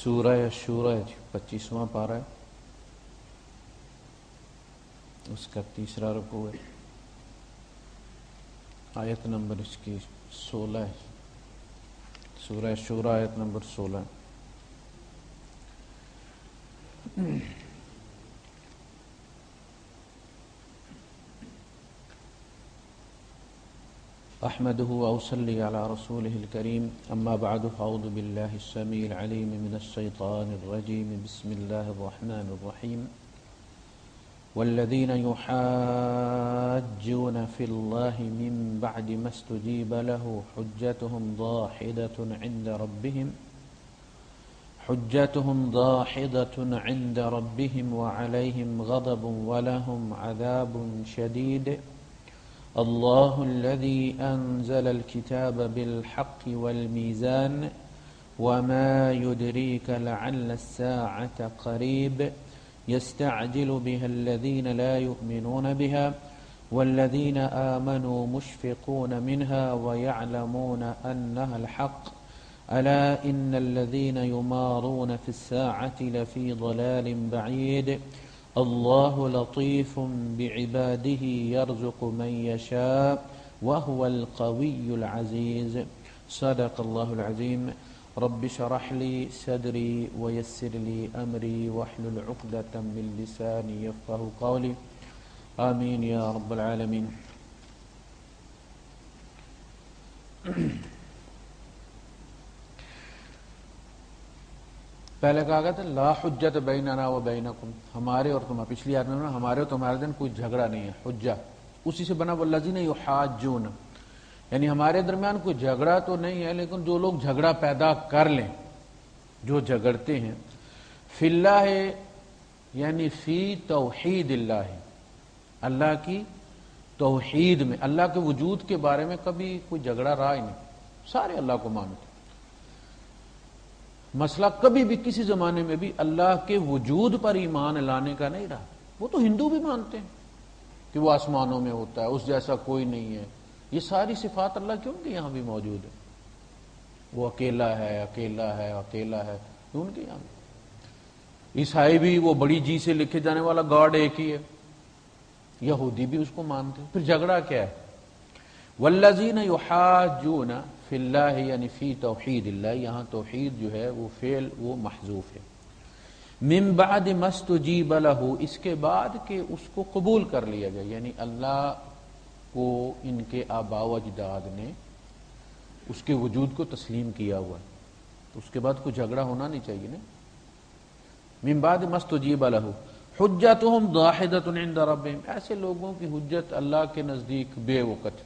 سورہ شورہ 25واں پارہ ہے، اس کا تیسرا رکوع ہے، آیت نمبر اس کی 16 ہے۔ سورہ شورہ آیت نمبر 16 ہے۔ احمده واصلي على رسوله الكريم، اما بعد فاعوذ بالله السميع العليم من الشيطان الرجيم، بسم الله الرحمن الرحيم. والذين يحاجون في الله من بعد ما استجيب له حجتهم ضاحضة عند ربهم وعليهم غضب ولهم عذاب شديد. الله الذي أنزل الكتاب بالحق والميزان وما يدريك لعل الساعة قريب يستعجل بها الذين لا يؤمنون بها والذين آمنوا مشفقون منها ويعلمون أنها الحق ألا إن الذين يمارون في الساعة لفي ضلال بعيد. الله لطيف بعباده يرزق من يشاء وهو القوي العزيز. صدق الله العظيم. رب اشرح لي صدري ويسر لي أمري واحلل عقدة من لساني يفقهوا قولي. آمين يا رب العالمين. پہلے کہا گیا تھا لا حجت بیننا و بینکم، ہمارے اور تمہارے، پچھلی آیت میں ہمارے اور تمہارے دن کوئی جھگڑا نہیں ہے، حجہ اسی سے بنا والذین یحاجون، یعنی ہمارے درمیان کوئی جھگڑا تو نہیں ہے، لیکن جو لوگ جھگڑا پیدا کر لیں، جو جھگڑتے ہیں، فی اللہ یعنی فی توحید اللہ، اللہ کی توحید میں، اللہ کے وجود کے بارے میں کبھی کوئی جھگڑا رہا ہی نہیں، سارے اللہ کو مانتے. مسئلہ کبھی بھی کسی زمانے میں بھی اللہ کے وجود پر ایمان لانے کا نہیں رہا. وہ تو ہندو بھی مانتے ہیں کہ وہ آسمانوں میں ہوتا ہے، اس جیسا کوئی نہیں ہے، یہ ساری صفات اللہ کی ان کے یہاں بھی موجود ہے. وہ اکیلا ہے، اکیلا ہے، اکیلا ہے، ان کے یہاں بھی. عیسائی بھی وہ بڑی جی سے لکھے جانے والا گاڈ ایک ہی ہے، یہودی بھی اس کو مانتے ہیں. پھر جھگڑا کیا ہے؟ والذین یحاجون فی اللہ یعنی فی توحید اللہ، یہاں توحید جو ہے وہ فعل وہ محذوف ہے. من بعد ما استجیب لہ، اس کے بعد کہ اس کو قبول کر لیا گیا، یعنی اللہ کو ان کے آباء و اجداد نے اس کے وجود کو تسلیم کیا ہوا ہے، تو اس کے بعد کوئی جھگڑا ہونا نہیں چاہیے نا. من بعد ما استجیب لہ حجتہم ضاحضۃ عند ربہم، ایسے لوگوں کی حجت اللہ کے نزدیک بے وقت.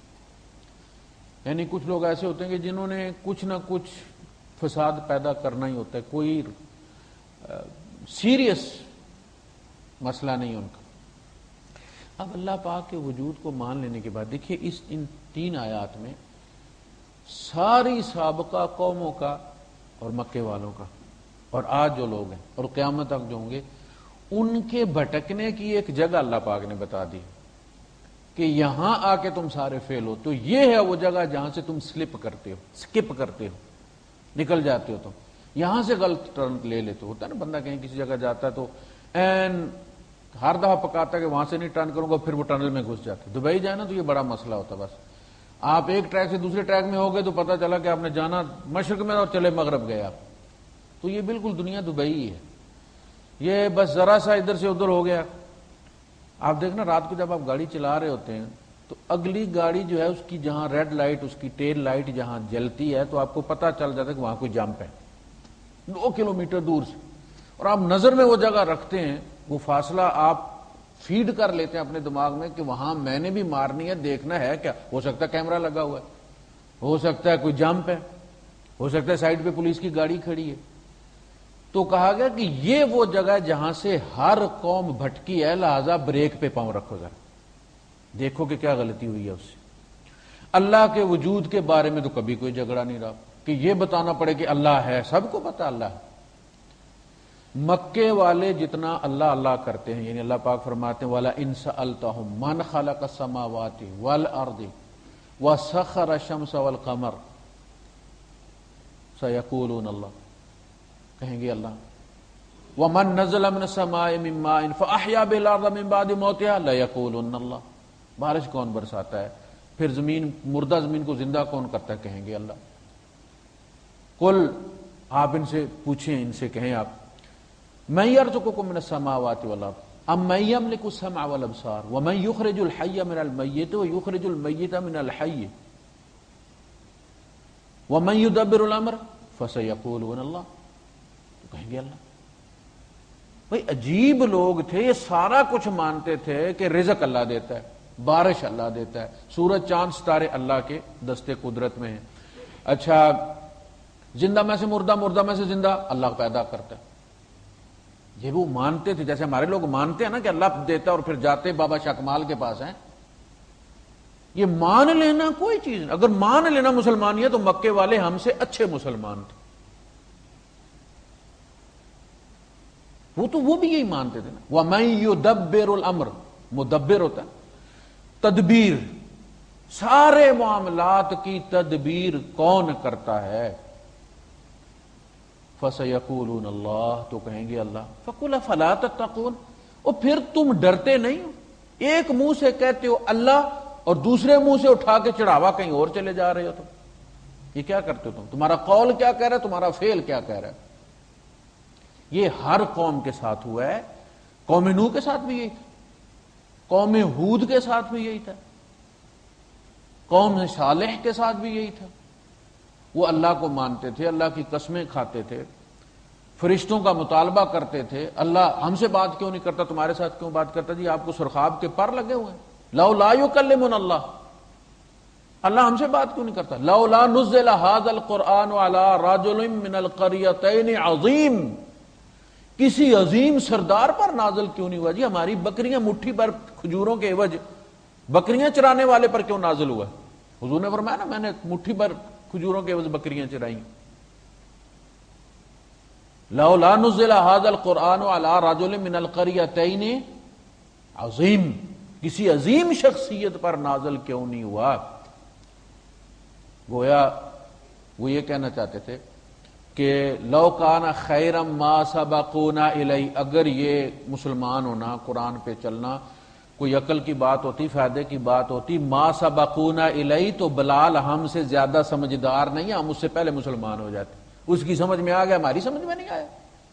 یعنی کچھ لوگ ایسے ہوتے ہیں کہ جنہوں نے کچھ نہ کچھ فساد پیدا کرنا ہی ہوتا ہے، کوئی سیریس مسئلہ نہیں ان کا. اب اللہ پاک کے وجود کو مان لینے کے بعد دیکھیے ان 3 آیات میں ساری سابقہ قوموں کا اور مکے والوں کا اور آج جو لوگ ہیں اور قیامت تک جو ہوں گے ان کے بھٹکنے کی ایک جگہ اللہ پاک نے بتا دی کہ یہاں آ کے تم سارے فیل ہو، تو یہ ہے وہ جگہ جہاں سے تم سلپ کرتے ہو، سکپ کرتے ہو، نکل جاتے ہو، تم یہاں سے غلط ٹرن لے لیتے. ہوتا ہے نا بندہ کہیں کسی جگہ جاتا ہے تو این ہر دفعہ پکاتا ہے کہ وہاں سے نہیں ٹرن کروں گا، پھر وہ ٹنل میں گھس جاتا ہے. دبئی جائے نا تو یہ بڑا مسئلہ ہوتا ہے. بس آپ ایک ٹریک سے دوسرے ٹریک میں ہو گئے تو پتہ چلا کہ آپ نے جانا مشرق میں اور چلے مغرب گئے آپ. تو یہ بالکل دنیا دبئی ہے، یہ بس ذرا سا ادھر سے ادھر ہو گیا. آپ دیکھنا رات کو جب آپ گاڑی چلا رہے ہوتے ہیں تو اگلی گاڑی جو ہے اس کی جہاں ریڈ لائٹ، اس کی ٹیل لائٹ جہاں جلتی ہے تو آپ کو پتہ چل جاتا ہے کہ وہاں کوئی جمپ ہے 2 کلومیٹر دور سے، اور آپ نظر میں وہ جگہ رکھتے ہیں، وہ فاصلہ آپ فیڈ کر لیتے ہیں اپنے دماغ میں کہ وہاں میں نے بھی مارنی ہے، دیکھنا ہے کیا، ہو سکتا ہے کیمرہ لگا ہوا ہے، ہو سکتا ہے کوئی جمپ ہے، ہو سکتا ہے سائڈ پہ پولیس کی گاڑی کھڑی ہے. تو کہا گیا کہ یہ وہ جگہ جہاں سے ہر قوم بھٹکی ہے، لہذا بریک پہ پاؤں رکھو ذرا، دیکھو کہ کیا غلطی ہوئی ہے اس سے. اللہ کے وجود کے بارے میں تو کبھی کوئی جھگڑا نہیں رہا کہ یہ بتانا پڑے کہ اللہ ہے، سب کو پتا اللہ ہے. مکے والے جتنا اللہ اللہ کرتے ہیں، یعنی اللہ پاک فرماتے ہیں وَلَا إِن سَأَلْتَهُمْ مَنْ خَلَقَ السَّمَاوَاتِ وَالْأَرْضِ وَسَخَّرَ الشَّمْسَ وَالْقَمَرَ سَيَقُولُونَ اللَّهُ، کہیں گے اللہ. وَمَن نَزَلَ مِنَ السَّمَاءِ مِن مَّاءٍ فَأَحْيَا بِهِ الْأَرْضَ مِن بَعْدِ مَوْتِهَا لَيَقُولُنَّ اللَّهُ. بارش کون برساتا ہے؟ پھر مردہ زمین کو زندہ کون کرتا ہے؟ کہیں گے اللہ. قل، آپ ان سے پوچھیں، ان سے کہیں آپ، مَن يَرْزُقُكُم مِّنَ السَّمَاوَاتِ وَالْأَرْضِ أَمَّن يَمْلِكُ السَّمْعَ وَالْأَبْصَارَ وَمَن يُخْرِجُ الْحَيَّ مِنَ الْمَيِّتِ وَيُخْرِجُ الْمَيِّتَ مِنَ الْحَيِّ وَمَن يُدَبِّرُ الْأَمْرَ فَسَيَقُولُونَ اللَّهُ. تو کہیں گے اللہ. بھئی عجیب لوگ تھے، یہ سارا کچھ مانتے تھے کہ رزق اللہ دیتا ہے، بارش اللہ دیتا ہے، سورج چاند ستارے اللہ کے دستے قدرت میں ہیں. اچھا، زندہ میں سے مردہ، مردہ میں سے زندہ اللہ پیدا کرتا ہے. یہ وہ مانتے تھے، جیسے ہمارے لوگ مانتے ہیں نا کہ اللہ دیتا ہے اور پھر جاتے بابا شاہ کمال کے پاس ہیں. یہ مان لینا کوئی چیز نہیں. اگر مان لینا مسلمانیت تو مکے والے ہم سے اچھے مسلمان تھے. وہ بھی یہی مانتے تھے نا. وَمَن يُدَبِّرُ الْأَمْرَ، مدبر ہوتا ہے تدبیر، سارے معاملات کی تدبیر کون کرتا ہے؟ فَسَيَقُولُونَ اللَّهُ. تو کہیں گے اللہ. فَقُلْ أَفَلَا تَتَّقُونَ. اور پھر تم ڈرتے نہیں ہو؟ ایک منہ سے کہتے ہو اللہ اور دوسرے منہ سے اٹھا کے چڑھاوا کہیں اور چلے جا رہے ہو. تم یہ کیا کرتے ہو؟ تمہارا قول کیا کہہ رہا ہے، تمہارا فعل کیا کہہ رہا ہے؟ یہ ہر قوم کے ساتھ ہوا ہے. قوم نوح کے ساتھ بھی یہی تھا، قوم ہود کے ساتھ بھی یہی تھا، قوم صالح کے ساتھ بھی یہی تھا. وہ اللہ کو مانتے تھے، اللہ کی قسمیں کھاتے تھے، فرشتوں کا مطالبہ کرتے تھے. اللہ ہم سے بات کیوں نہیں کرتا، تمہارے ساتھ کیوں بات کرتا؟ جی آپ کو سرخاب کے پر لگے ہوئے ہیں. لولا یکلمنا اللہ، اللہ ہم سے بات کیوں نہیں کرتا؟ لولا نزل ھذا القرآن علی رجل من القریتین عظیم، کسی عظیم سردار پر نازل کیوں نہیں ہوا؟ جی ہماری بکریاں مٹھی پر کھجوروں کے عوض بکریاں چرانے والے پر کیوں نازل ہوا؟ حضور نے فرمایا نا، میں نے مٹھی پر کھجوروں کے عوض بکریاں چرائیں. لولا نزل ھذا القرآن علی رجل من القریتین عظیم، کسی عظیم شخصیت پر نازل کیوں نہیں ہوا؟ گویا وہ یہ کہنا چاہتے تھے کہ لو کان خیرا ما سبقونا الیہ، اگر یہ مسلمان ہونا، قرآن پہ چلنا کوئی عقل کی بات ہوتی، فائدے کی بات ہوتی، ما سبقونا الیہ، تو بلال ہم سے زیادہ سمجھدار نہیں ہے، ہم اس سے پہلے مسلمان ہو جاتے. اس کی سمجھ میں آ گیا، ہماری سمجھ میں نہیں آیا.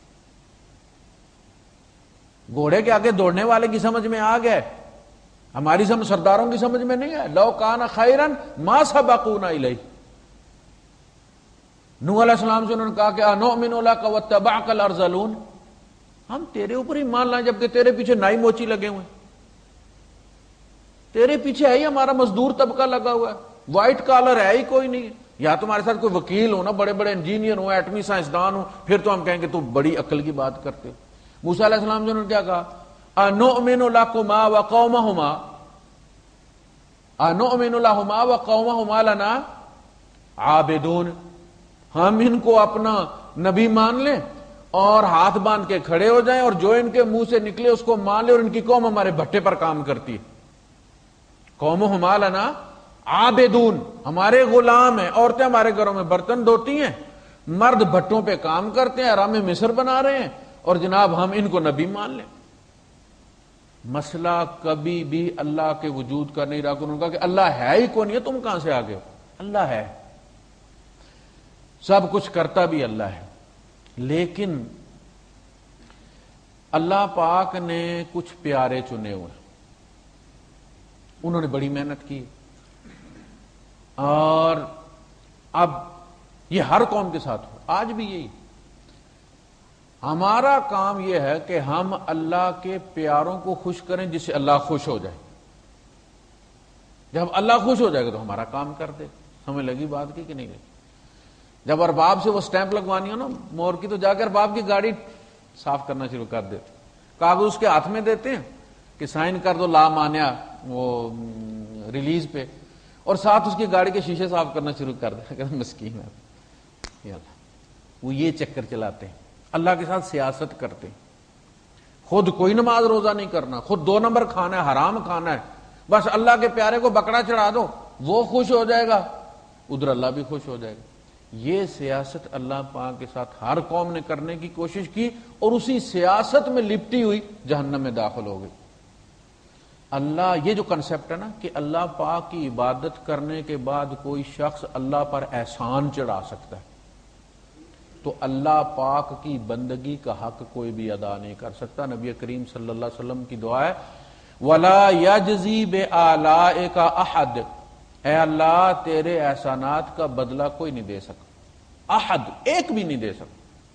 گھوڑے کے آگے دوڑنے والے کی سمجھ میں آ گئے، ہماری سمجھ سرداروں کی سمجھ میں نہیں آیا. لو کان خیرا ما سبقونا الیہ. نوح علیہ السلام سے انہوں نے کہا کہ انؤمن لک واتبعک الارذلون، ہم تیرے اوپر ہی مان لائیں جبکہ تیرے پیچھے نائی موچی لگے ہوئے، تیرے پیچھے ہے ہی ہمارا مزدور طبقہ لگا ہوا ہے، وائٹ کالر ہے ہی کوئی نہیں. یا تمہارے ساتھ کوئی وکیل ہو نا، بڑے بڑے انجینئر ہو، ایٹمی سائنسدان ہو، پھر تو ہم کہیں گے تو بڑی عقل کی بات کرتے ہو. موسیٰ علیہ السلام سے انہوں نے کیا کہا؟ انؤمن لکما وقومہما، انؤمن لہما وقومہما لنا عابدون، ہم ان کو اپنا نبی مان لیں اور ہاتھ باندھ کے کھڑے ہو جائیں اور جو ان کے منہ سے نکلے اس کو مان لیں، اور ان کی قوم ہمارے بھٹے پر کام کرتی ہے. قومہما لنا عابدون، ہمارے غلام ہیں، عورتیں ہمارے گھروں میں برتن دھوتی ہیں، مرد بھٹوں پہ کام کرتے ہیں، آرام مصر بنا رہے ہیں، اور جناب ہم ان کو نبی مان لیں. مسئلہ کبھی بھی اللہ کے وجود کا نہیں رہا. انہوں نے کہا کہ اللہ ہے ہی کون ہے، تم کہاں سے آ گئے ہو؟ اللہ ہے، سب کچھ کرتا بھی اللہ ہے. لیکن اللہ پاک نے کچھ پیارے چنے ہوئے، انہوں نے بڑی محنت کی، اور اب یہ ہر قوم کے ساتھ ہو، آج بھی یہی. ہمارا کام یہ ہے کہ ہم اللہ کے پیاروں کو خوش کریں جس سے اللہ خوش ہو جائے. جب اللہ خوش ہو جائے گا تو ہمارا کام کر دے. ہمیں لگی بات کی کہ نہیں لگی؟ جب ارباب سے وہ سٹیمپ لگوانی ہو نا مور کی، تو جا کے ارباب کی گاڑی صاف کرنا شروع کر دیتے، کاغذ اس کے ہاتھ میں دیتے ہیں کہ سائن کر دو لا مانیا وہ ریلیز پہ، اور ساتھ اس کی گاڑی کے شیشے صاف کرنا شروع کر دے. مسکین ہے، وہ یہ چکر چلاتے ہیں، اللہ کے ساتھ سیاست کرتے ہیں. خود کوئی نماز روزہ نہیں کرنا، خود 2 نمبر کھانا ہے، حرام کھانا ہے، بس اللہ کے پیارے کو بکرا چڑھا دو، وہ خوش ہو جائے گا، ادھر اللہ بھی خوش ہو جائے گا. یہ سیاست اللہ پاک کے ساتھ ہر قوم نے کرنے کی کوشش کی اور اسی سیاست میں لپٹی ہوئی جہنم میں داخل ہو گئی۔ اللہ، یہ جو کنسپٹ ہے نا کہ اللہ پاک کی عبادت کرنے کے بعد کوئی شخص اللہ پر احسان چڑھا سکتا ہے، تو اللہ پاک کی بندگی کا حق کوئی بھی ادا نہیں کر سکتا۔ نبی کریم صلی اللہ علیہ وسلم کی دعا ہے وَلَا يَجْزِي بِآلَائِكَ أَحَدٍ، اے اللہ تیرے احسانات کا بدلہ کوئی نہیں دے سکتا، احد، ایک بھی نہیں دے سکتا۔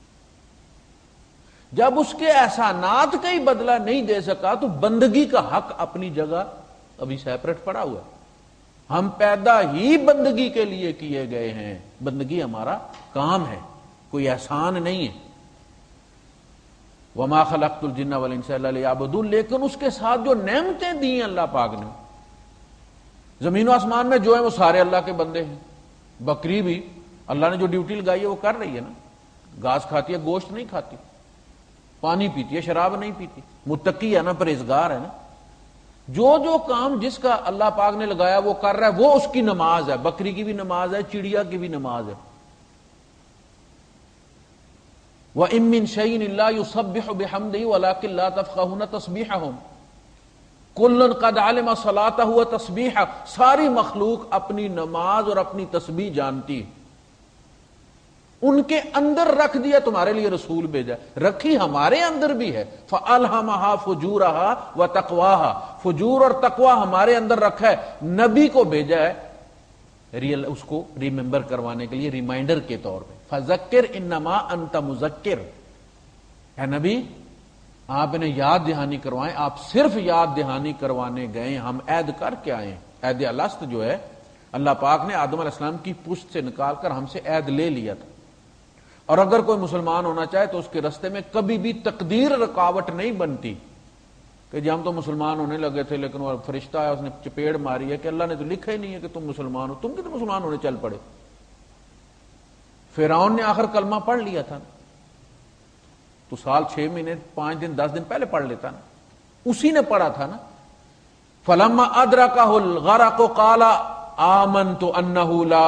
جب اس کے احسانات کا ہی بدلہ نہیں دے سکا تو بندگی کا حق اپنی جگہ ابھی سیپریٹ پڑا ہوا ہے۔ ہم پیدا ہی بندگی کے لیے کیے گئے ہیں، بندگی ہمارا کام ہے، کوئی احسان نہیں ہے۔ وما خلقت الجن والانس الا ليعبدون، لیکن اس کے ساتھ جو نعمتیں دی ہیں اللہ پاک نے، زمین و آسمان میں جو ہیں وہ سارے اللہ کے بندے ہیں۔ بکری بھی اللہ نے جو ڈیوٹی لگائی ہے وہ کر رہی ہے نا، گھاس کھاتی ہے، گوشت نہیں کھاتی، پانی پیتی ہے، شراب نہیں پیتی، متقی ہے نا، پرہیزگار ہے نا۔ جو جو کام جس کا اللہ پاک نے لگایا وہ کر رہا ہے، وہ اس کی نماز ہے۔ بکری کی بھی نماز ہے، چڑیا کی بھی نماز ہے۔ وَإِن مِّن شَيْءٍ إِلَّا يُسَبِّحُ بِحَمْدِهِ وَلَٰكِن لَّا تَفْقَهُونَ تَسْبِيحَهُمْ كُلٌّ قَدْ عَلِمَ صَلَاتَهُ وَتَسْبِيحَهُ، ساری مخلوق اپنی نماز اور اپنی تسبیح جانتی ہے۔ ان کے اندر رکھ دیا، تمہارے لیے رسول بھیجا، رکھی ہمارے اندر بھی ہے۔ فَأَلْهَمَهَا فُجُورَهَا وَتَقْوَاهَا، فجور اور تقوی ہمارے اندر رکھا ہے، نبی کو بھیجا ہے اس کو ریممبر کروانے کے لیے، ریمائنڈر کے طور پہ۔ فذکر انما انت مذکر، اے نبی آپ انہیں یاد دہانی کروائیں، آپ صرف یاد دہانی کروانے گئے، ہم عہد کر کے آئے ہیں۔ عہد الست جو ہے اللہ پاک نے آدم علیہ السلام کی پشت سے نکال کر ہم سے عہد لے لیا تھا، اور اگر کوئی مسلمان ہونا چاہے تو اس کے راستے میں کبھی بھی تقدیر رکاوٹ نہیں بنتی کہ جی ہم تو مسلمان ہونے لگے تھے لیکن وہ فرشتہ ہے اس نے چپیڑ ماری ہے کہ اللہ نے تو لکھا ہی نہیں ہے کہ تم مسلمان ہو، تم کتنے مسلمان ہونے چل پڑے۔ فرعون نے آخر کلمہ پڑھ لیا تھا تو سال 6 مہینے 5 دن 10 دن پہلے پڑھ لیتا نا، اسی نے پڑھا تھا نا۔ فلما ادرکہ الغرق قال آمنت انہ لا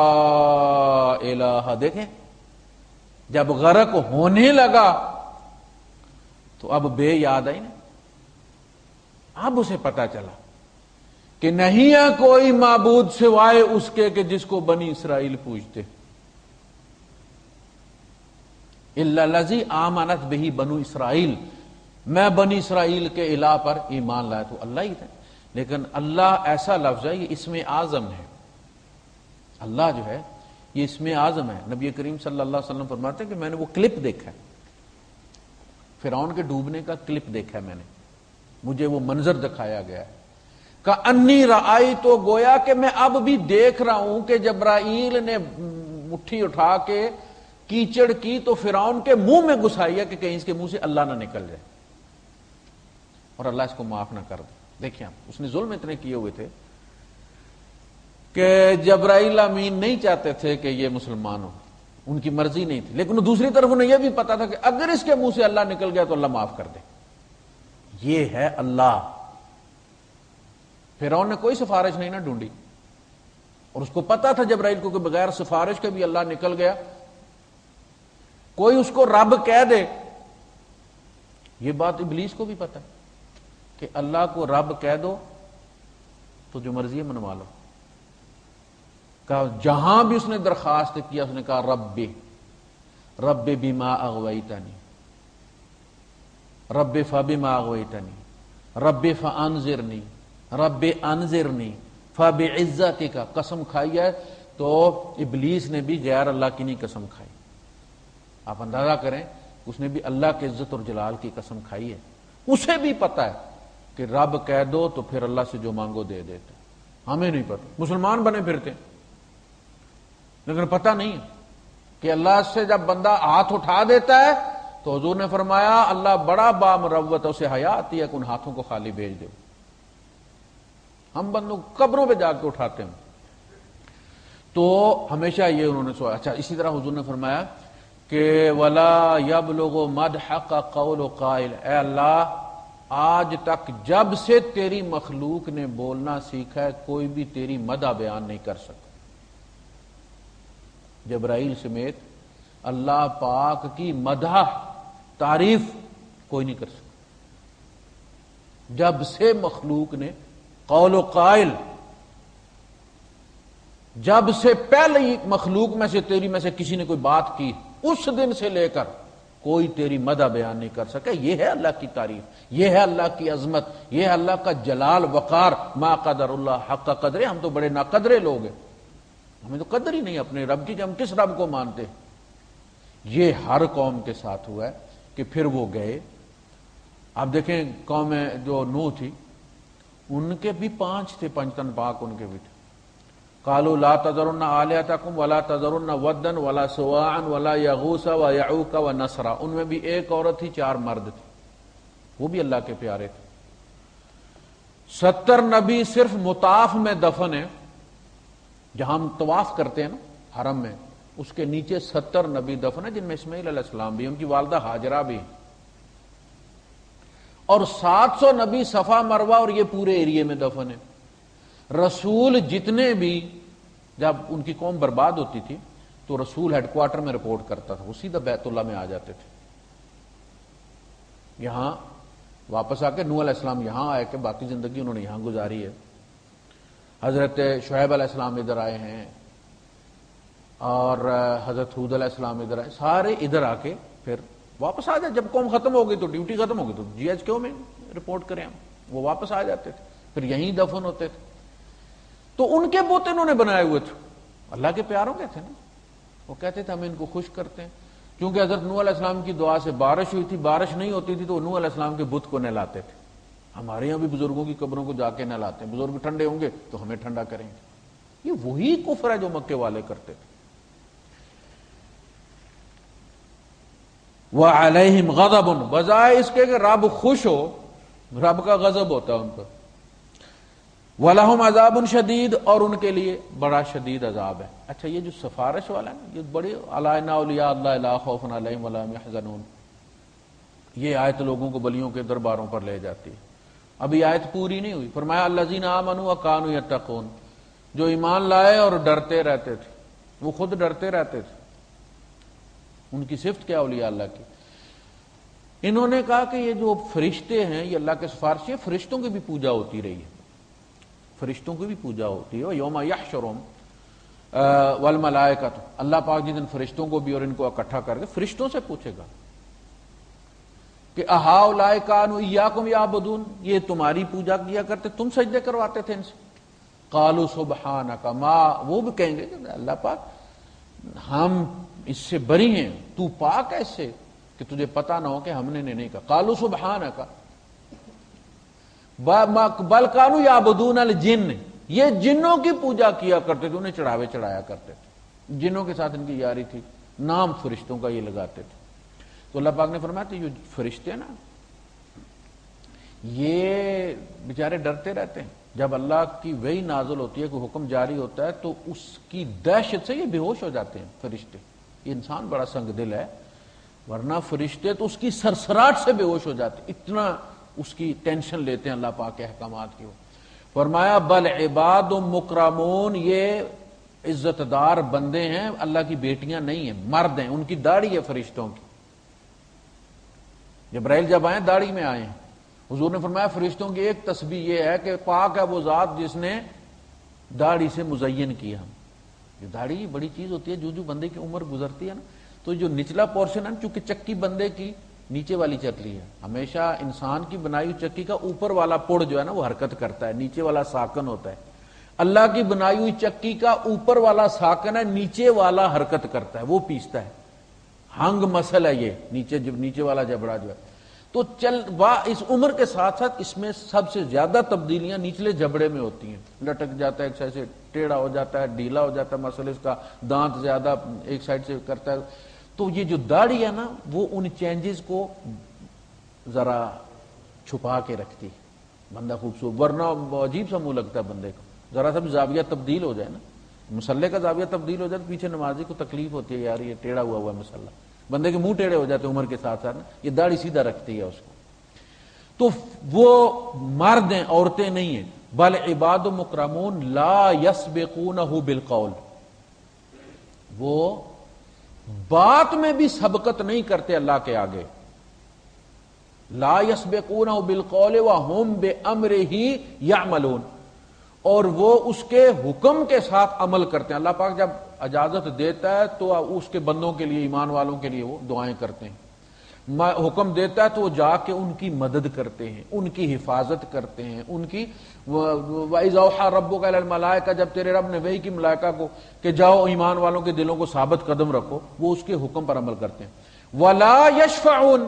الہ، دیکھیں جب غرق ہونے لگا تو اب بے یاد آئی نا، اب اسے پتا چلا کہ نہیں ہے کوئی معبود سوائے اس کے کہ جس کو بنی اسرائیل پوجتے، الا الذی آمنت بہ بنو اسرائیل، میں بنی اسرائیل کے الہ پر ایمان لایا تو اللہ ہی تھا۔ لیکن اللہ ایسا لفظ ہے، یہ اسم اعظم ہے، اللہ جو ہے یہ اسم اعظم ہے۔ نبی کریم صلی اللہ علیہ وسلم فرماتے ہیں کہ میں نے وہ کلپ دیکھا ہے، فرعون کے ڈوبنے کا کلپ دیکھا ہے میں نے، مجھے وہ منظر دکھایا گیا ہے کأنی رأیت، تو گویا کہ میں اب بھی دیکھ رہا ہوں کہ جبرائیل نے مٹھی اٹھا کے کیچڑ کی تو فرعون کے منہ میں گھسائی ہے کہ کہیں اس کے منہ سے اللہ نہ نکل جائے اور اللہ اس کو معاف نہ کر دے۔ دیکھیں آپ، اس نے ظلم اتنے کیے ہوئے تھے کہ جبرائیل امین نہیں چاہتے تھے کہ یہ مسلمان ہو، ان کی مرضی نہیں تھی، لیکن دوسری طرف انہیں یہ بھی پتا تھا کہ اگر اس کے منہ سے اللہ نکل گیا تو اللہ معاف کر دے۔ یہ ہے اللہ۔ فرعون نے کوئی سفارش نہیں نہ ڈھونڈی، اور اس کو پتا تھا جبرائیل کو کہ بغیر سفارش کے بھی اللہ نکل گیا۔ کوئی اس کو رب کہہ دے، یہ بات ابلیس کو بھی پتا ہے کہ اللہ کو رب کہہ دو تو جو مرضی ہے منوا لو۔ کہا جہاں بھی اس نے درخواست کیا اس نے کہا رب بما اغویتنی، رب فبما اغویتنی، رب فانذرنی، رب انذرنی فبعزتک، قسم کھائی ہے تو ابلیس نے بھی غیر اللہ کی نہیں قسم کھائی۔ آپ اندازہ کریں اس نے بھی اللہ کے عزت اور جلال کی قسم کھائی ہے، اسے بھی پتا ہے کہ رب کہہ دو تو پھر اللہ سے جو مانگو دے دیتے۔ ہمیں نہیں پتا، مسلمان بنے پھرتے لیکن پتہ نہیں کہ اللہ سے جب بندہ ہاتھ اٹھا دیتا ہے تو حضور نے فرمایا اللہ بڑا بامروت ہے، اسے حیا آتی ہے کہ ان ہاتھوں کو خالی بھیج دے۔ ہم بندوں قبروں پہ جا کے اٹھاتے ہیں، تو ہمیشہ یہ انہوں نے سوچا۔ اچھا، اسی طرح حضور نے فرمایا کہ وَلَا يَبْلُغُ مَدْحَكَ قَوْلُ قَائِلٍ، اے اللہ آج تک جب سے تیری مخلوق نے بولنا سیکھا ہے کوئی بھی تیری مدح بیان نہیں کر سکتا۔ جبرائیل سمیت اللہ پاک کی مدح تعریف کوئی نہیں کر سکتا۔ جب سے مخلوق نے قول و قائل، جب سے پہلے ہی مخلوق میں سے تیری میں سے کسی نے کوئی بات کی، اس دن سے لے کر کوئی تیری مدح بیان نہیں کر سکا۔ یہ ہے اللہ کی تعریف، یہ ہے اللہ کی عظمت، یہ ہے اللہ کا جلال وقار۔ ما قدر اللہ حق قدرے، ہم تو بڑے ناقدرے لوگ ہیں، ہمیں تو قدر ہی نہیں اپنے رب کی کہ ہم کس رب کو مانتے ہیں۔ یہ ہر قوم کے ساتھ ہوا ہے کہ پھر وہ گئے۔ آپ دیکھیں قوم جو نوح تھی، ان کے بھی 5 تھے پنجتن پاک، ان کے بھی تھے۔ قالوا لا تذرن آلہتکم ولا تذرن ودا ولا سواعا ولا یغوث ویعوق ونسرا، ان میں بھی ایک عورت تھی، 4 مرد تھے، وہ بھی اللہ کے پیارے تھے۔ 70 نبی صرف مطاف میں دفن ہیں، جہاں ہم طواف کرتے ہیں نا حرم میں، اس کے نیچے 70 نبی دفن ہیں، جن میں اسماعیل علیہ السلام بھی، ان کی والدہ ہاجرہ بھی، اور 700 نبی صفا مروہ اور یہ پورے ایریے میں دفن ہیں۔ رسول جتنے بھی، جب ان کی قوم برباد ہوتی تھی تو رسول ہیڈ کوارٹر میں رپورٹ کرتا تھا، وہ سیدھا بیت اللہ میں آ جاتے تھے۔ یہاں واپس آ کے نوح علیہ السلام یہاں آئے کہ باقی زندگی انہوں نے یہاں گزاری ہے۔ حضرت شعیب علیہ السلام ادھر آئے ہیں، اور حضرت ہود علیہ السلام ادھر آئے، سارے ادھر آ کے پھر واپس آ جائے۔ جب قوم ختم ہو گئی تو ڈیوٹی ختم ہو گئی تو جی ایچ کیو میں رپورٹ کریں ہم، وہ واپس آ جاتے تھے، پھر یہیں دفن ہوتے تھے۔ تو ان کے بت انہوں نے بنائے ہوئے تھے، اللہ کے پیاروں کے تھے نا، وہ کہتے تھے ہم ان کو خوش کرتے ہیں، کیونکہ حضرت نوح علیہ السلام کی دعا سے بارش ہوئی تھی، بارش نہیں ہوتی تھی تو نوح علیہ السلام کے بت کو نہلاتے تھے۔ ہمارے یہاں بھی بزرگوں کی قبروں کو جا کے نہلاتے ہیں، بزرگ ٹھنڈے ہوں گے تو ہمیں ٹھنڈا کریں گے۔ یہ وہی کفر ہے جو مکے والے کرتے تھے۔ وَعَلَيْهِمْ غَضَبٌ، بجائے اس کے کہ رب خوش ہو، رب کا غضب ہوتا ہے ان پر۔ وَلَهُمْ عَذَابٌ شَدِيدٌ، اور ان کے لیے بڑا شدید عذاب ہے۔ اچھا، یہ جو سفارش والا ہے نا، یہ بڑی عَلَيْنَا أَوْلِيَاءَ اللَّهِ لَا خَوْفٌ عَلَيْهِمْ وَلَا هُمْ يَحْزَنُونَ، یہ آیت لوگوں کو بلیوں کے درباروں پر لے جاتی ہے۔ ابھی آیت پوری نہیں ہوئی، فرمایا الَّذِينَ آمَنُوا وَكَانُوا يَتَّقُونَ، جو ایمان لائے اور ڈرتے رہتے تھے، وہ خود ڈرتے رہتے تھے۔ ان کی صفت کیا اولیاء اللہ کی؟ انہوں نے کہا کہ یہ جو فرشتے ہیں یہ اللہ کے سفارشی ہیں، فرشتوں کی بھی پوجا ہوتی رہی ہے، فرشتوں کی بھی پوجا ہوتی ہے۔ یوم یحشرہم والملائکۃ، اللہ پاک جس دن فرشتوں کو بھی اور ان کو اکٹھا کر کے فرشتوں سے پوچھے گا کہ اہؤلاء کانوا ایاکم یعبدون، یہ تمہاری پوجا کیا کرتے، تم سجدے کرواتے تھے ان سے؟ قالوا سبحانک ما، وہ بھی کہیں گے کہ اللہ پاک ہم اس سے بری ہیں، تو پاک ہے اس سے کہ تجھے پتا نہ ہو کہ ہم نے نہیں کہا۔ قالوا سبحانک بل کانوا یعبدون الجن، یہ جنوں کی پوجا کیا کرتے تھے، انہیں چڑھاوے چڑھایا کرتے تھے، جنوں کے ساتھ ان کی یاری تھی، نام فرشتوں کا یہ لگاتے تھے۔ تو اللہ پاک نے فرمایا کہ یہ فرشتے نا یہ بیچارے ڈرتے رہتے ہیں، جب اللہ کی وحی نازل ہوتی ہے، کوئی حکم جاری ہوتا ہے تو اس کی دہشت سے یہ بے ہوش ہو جاتے ہیں فرشتے۔ یہ انسان بڑا سنگ دل ہے، ورنہ فرشتے تو اس کی سرسراہٹ سے بے ہوش ہو جاتے، اتنا اس کی ٹینشن لیتے ہیں اللہ پاک کے احکامات کی۔ فرمایا بل عباد مکرمون، یہ عزت دار بندے ہیں، اللہ کی بیٹیاں نہیں ہیں، مرد ہیں، ان کی داڑھی ہے فرشتوں کی۔ جبرائیل جب آئے داڑھی میں آئے ہیں، حضور نے فرمایا فرشتوں کی ایک تسبیح یہ ہے کہ پاک ہے وہ ذات جس نے داڑھی سے مزین کیا ہم۔ یہ داڑھی بڑی چیز ہوتی ہے، جو جو بندے کی عمر گزرتی ہے نا تو جو نچلا پورشن ہے چونکہ چکی بندے کی نیچے والی چکلی ہے، ہمیشہ انسان کی بنائی ہوئی چکی کا اوپر والا پڑ جو ہے نا وہ حرکت کرتا ہے، نیچے والا ساکن ہوتا ہے۔ اللہ کی بنائی ہوئی چکی کا اوپر والا ساکن ہے، نیچے والا حرکت کرتا ہے، وہ پیستا ہے، ہنگ مسل ہے یہ نیچے والا جبڑا جو ہے۔ تو اس عمر کے ساتھ ساتھ اس میں سب سے زیادہ تبدیلیاں نچلے جبڑے میں ہوتی ہیں، لٹک جاتا ہے ایک سائڈ سے، ٹیڑھا ہو جاتا ہے، ڈھیلا ہو جاتا ہے، مسل اس کا دانت زیادہ ایک سائڈ سے کرتا ہے۔ تو یہ جو داڑھی ہے نا وہ ان چینجز کو ذرا چھپا کے رکھتی ہے، بندہ خوبصورت، ورنہ عجیب سا منہ لگتا ہے بندے کو، ذرا سا بھی زاویہ تبدیل ہو جائے نا، مسلح کا زاویہ تبدیل ہو جائے تو پیچھے نمازی کو تکلیف ہوتی ہے، یار یہ ٹیڑھا ہوا ہے مسلح، بندے کے منہ ٹیڑھے ہو جاتے ہیں عمر کے ساتھ ساتھ نا، یہ داڑھی سیدھا رکھتی ہے اس کو۔ تو وہ مرد ہیں، عورتیں نہیں ہیں۔ بل عباد مکرمون لا یسبقونہ بالقول، وہ بات میں بھی سبقت نہیں کرتے اللہ کے آگے. لا یسبقونہ بالقول وہم بامرہ یعملون، اور وہ اس کے حکم کے ساتھ عمل کرتے ہیں. اللہ پاک جب اجازت دیتا ہے تو اس کے بندوں کے لیے، ایمان والوں کے لیے وہ دعائیں کرتے ہیں. حکم دیتا ہے تو وہ جا کے ان کی مدد کرتے ہیں، ان کی حفاظت کرتے ہیں، ان کی وَإِذَا أَوْحَىٰ رَبُّكَ إِلَى الْمَلَائِكَةِ، جب تیرے رب نے وحی کی ملائکہ کو کہ جاؤ ایمان والوں کے دلوں کو ثابت قدم رکھو، وہ اس کے حکم پر عمل کرتے ہیں. وَلَا يَشْفَعُونَ،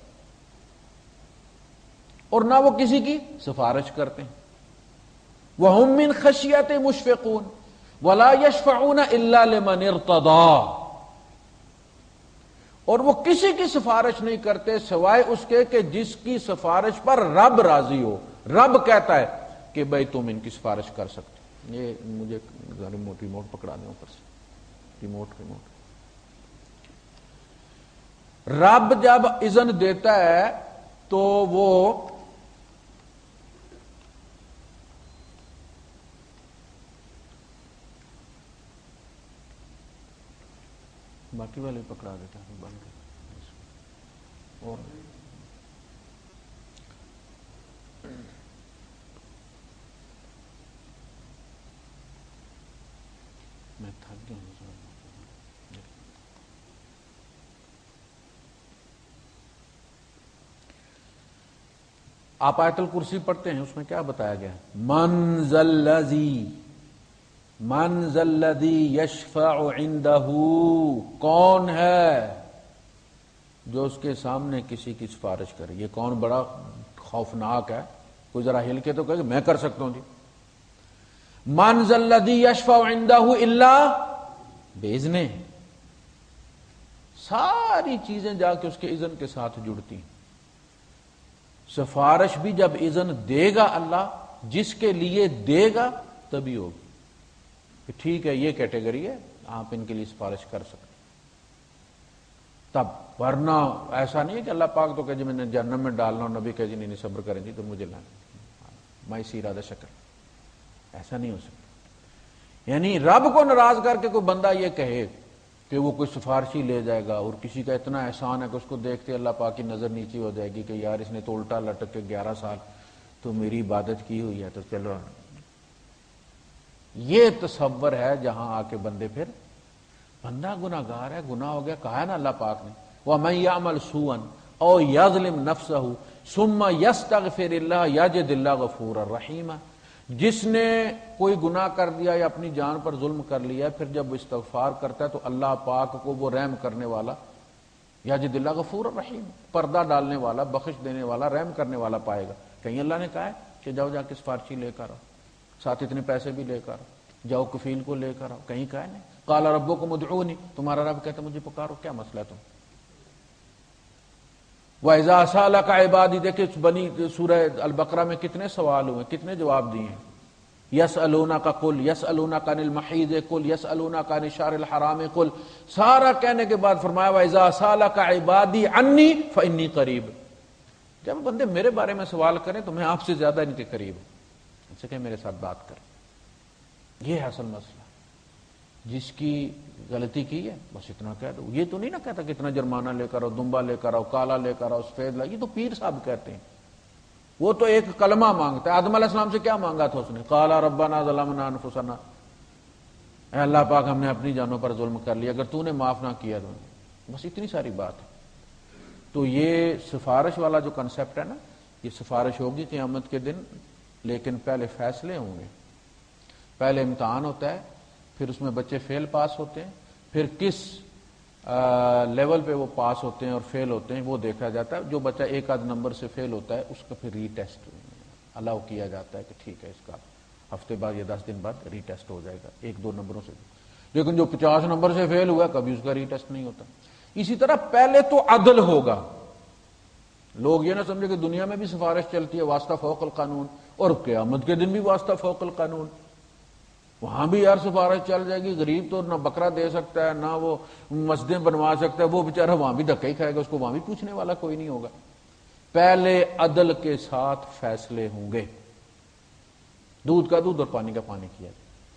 اور نہ وہ کسی کی سفارش کرتے ہیں. وَهُم مِّن خَشْيَتِهِ مُشْفِقُونَ وَلَا يَشْفَعُونَ إِلَّا لِمَنِ ارْتَضَىٰ، اور وہ کسی کی سفارش نہیں کرتے سوائے اس کے کہ جس کی سفارش پر رب راضی ہو. رب کہتا ہے کہ بھائی تم ان کی سفارش کر سکتے. یہ مجھے ریموٹ پکڑا دیں اوپر سے، ریموٹ. رب جب اذن دیتا ہے تو وہ باقی والے پکڑا دیتا ہے بند. اور میں تھک گیا ہوں. آپ آیت الکرسی پڑھتے ہیں، اس میں کیا بتایا گیا؟ من ذا الذی یشفع عندہ، کون ہے جو اس کے سامنے کسی کی سفارش کرے. یہ کون بڑا خوفناک ہے. کوئی ذرا ہل کے تو کہے میں کر سکتا ہوں جی. من ذا الذی یشفع عندہ الا باذنہ، ساری چیزیں جا کے اس کے اذن کے ساتھ جڑتی ہیں. سفارش بھی جب اذن دے گا اللہ، جس کے لیے دے گا تبھی ہوگی کہ ٹھیک ہے یہ کیٹیگری ہے، آپ ان کے لیے سفارش کر سکتے تب. ورنہ ایسا نہیں ہے کہ اللہ پاک تو کہ جی میں نے جہنم میں ڈالنا، اور نبی کہ جی نہیں صبر کریں جی تو مجھے لانا، میں اسی ارادہ شکر. ایسا نہیں ہو سکتا. یعنی رب کو ناراض کر کے کوئی بندہ یہ کہے کہ وہ کوئی سفارشی لے جائے گا، اور کسی کا اتنا احسان ہے کہ اس کو دیکھتے اللہ پاک کی نظر نیچی ہو جائے گی کہ یار اس نے تو الٹا لٹک کے 11 سال تو میری عبادت کی ہوئی ہے تو چلو. یہ تصور ہے جہاں آ کے بندے پھر بندہ گناہگار ہے، گناہ ہو گیا. کہا ہے نا اللہ پاک نے وَمَن يَعْمَلْ سُوءًا أَوْ يَظْلِمْ نَفْسَهُ ثُمَّ يَسْتَغْفِرِ اللَّهَ يَجِدِ اللَّهَ غَفُورًا رَحِيمًا، جس نے کوئی گناہ کر دیا یا اپنی جان پر ظلم کر لیا، پھر جب وہ استغفار کرتا ہے تو اللہ پاک کو وہ رحم کرنے والا، یجد اللہ غفور الرحیم، پردہ ڈالنے والا، بخش دینے والا، رحم کرنے والا پائے گا. کہیں اللہ نے کہا ہے کہ جاؤ جا کے سفارشی لے کر آؤ، ساتھ اتنے پیسے بھی لے کر آؤ، جاؤ کفیل کو لے کر آؤ، کہیں کہا نہیں. قال ربکم ادعونی، تمہارا رب کہتا مجھے پکارو، کیا مسئلہ ہے تم. وَإِذَا سَأَلَكَ عِبَادِي، دیکھیں بنی سورہ البقرہ میں کتنے سوال ہوئے، کتنے جواب دیے ہیں. یسألونک قل یسألونک عن المحیض قل یسألونک عن الشہر الحرام قل، سارا کہنے کے بعد فرمایا وَإِذَا سَأَلَكَ عِبَادِي عَنِّي فَإِنِّي قریب. جب بندے میرے بارے میں سوال کریں تو میں آپ سے زیادہ ان کے قریب ہوں، ان سے کہ میرے ساتھ بات کریں. یہ ہے اصل مسئلہ. جس کی غلطی کی ہے بس اتنا کہہ دو. یہ تو نہیں نا کہتا کہ اتنا جرمانہ لے کر آؤ، دمبا لے کر آؤ، کالا لے کر آؤ، سفید لا. یہ تو پیر صاحب کہتے ہیں. وہ تو ایک کلمہ مانگتا ہے. آدم علیہ السلام سے کیا مانگا تھا اس نے؟ قال ربنا ظلمنا انفسنا، اے اللہ پاک ہم نے اپنی جانوں پر ظلم کر لیا، اگر تو نے معاف نہ کیا تو. بس اتنی ساری بات ہے. تو یہ سفارش والا جو کنسپٹ ہے نا، یہ سفارش ہوگی قیامت کے دن، لیکن پہلے فیصلے ہوں گے. پہلے امتحان ہوتا ہے، پھر اس میں بچے فیل پاس ہوتے ہیں، پھر کس لیول پہ وہ پاس ہوتے ہیں اور فیل ہوتے ہیں وہ دیکھا جاتا ہے. جو بچہ ایک آدھ نمبر سے فیل ہوتا ہے اس کا پھر ری ٹیسٹ الاؤ کیا جاتا ہے کہ ٹھیک ہے اس کا ہفتے بعد یا 10 دن بعد ری ٹیسٹ ہو جائے گا 1-2 نمبروں سے. لیکن جو 50 نمبر سے فیل ہوا کبھی اس کا ری ٹیسٹ نہیں ہوتا. اسی طرح پہلے تو عدل ہوگا. لوگ یہ نہ سمجھے کہ دنیا میں بھی سفارش چلتی ہے واسطہ فوق القانون، اور قیامت کے دن بھی واسطہ فوق القانون. وہاں بھی یار سفارش چل جائے گی. غریب تو نہ بکرا دے سکتا ہے، نہ وہ مسجدیں بنوا سکتا ہے، وہ بیچارہ وہاں بھی دھکے ہی کھائے گا، اس کو وہاں بھی پوچھنے والا کوئی نہیں ہوگا. پہلے عدل کے ساتھ فیصلے ہوں گے، دودھ کا دودھ اور پانی کا پانی کیا جائے.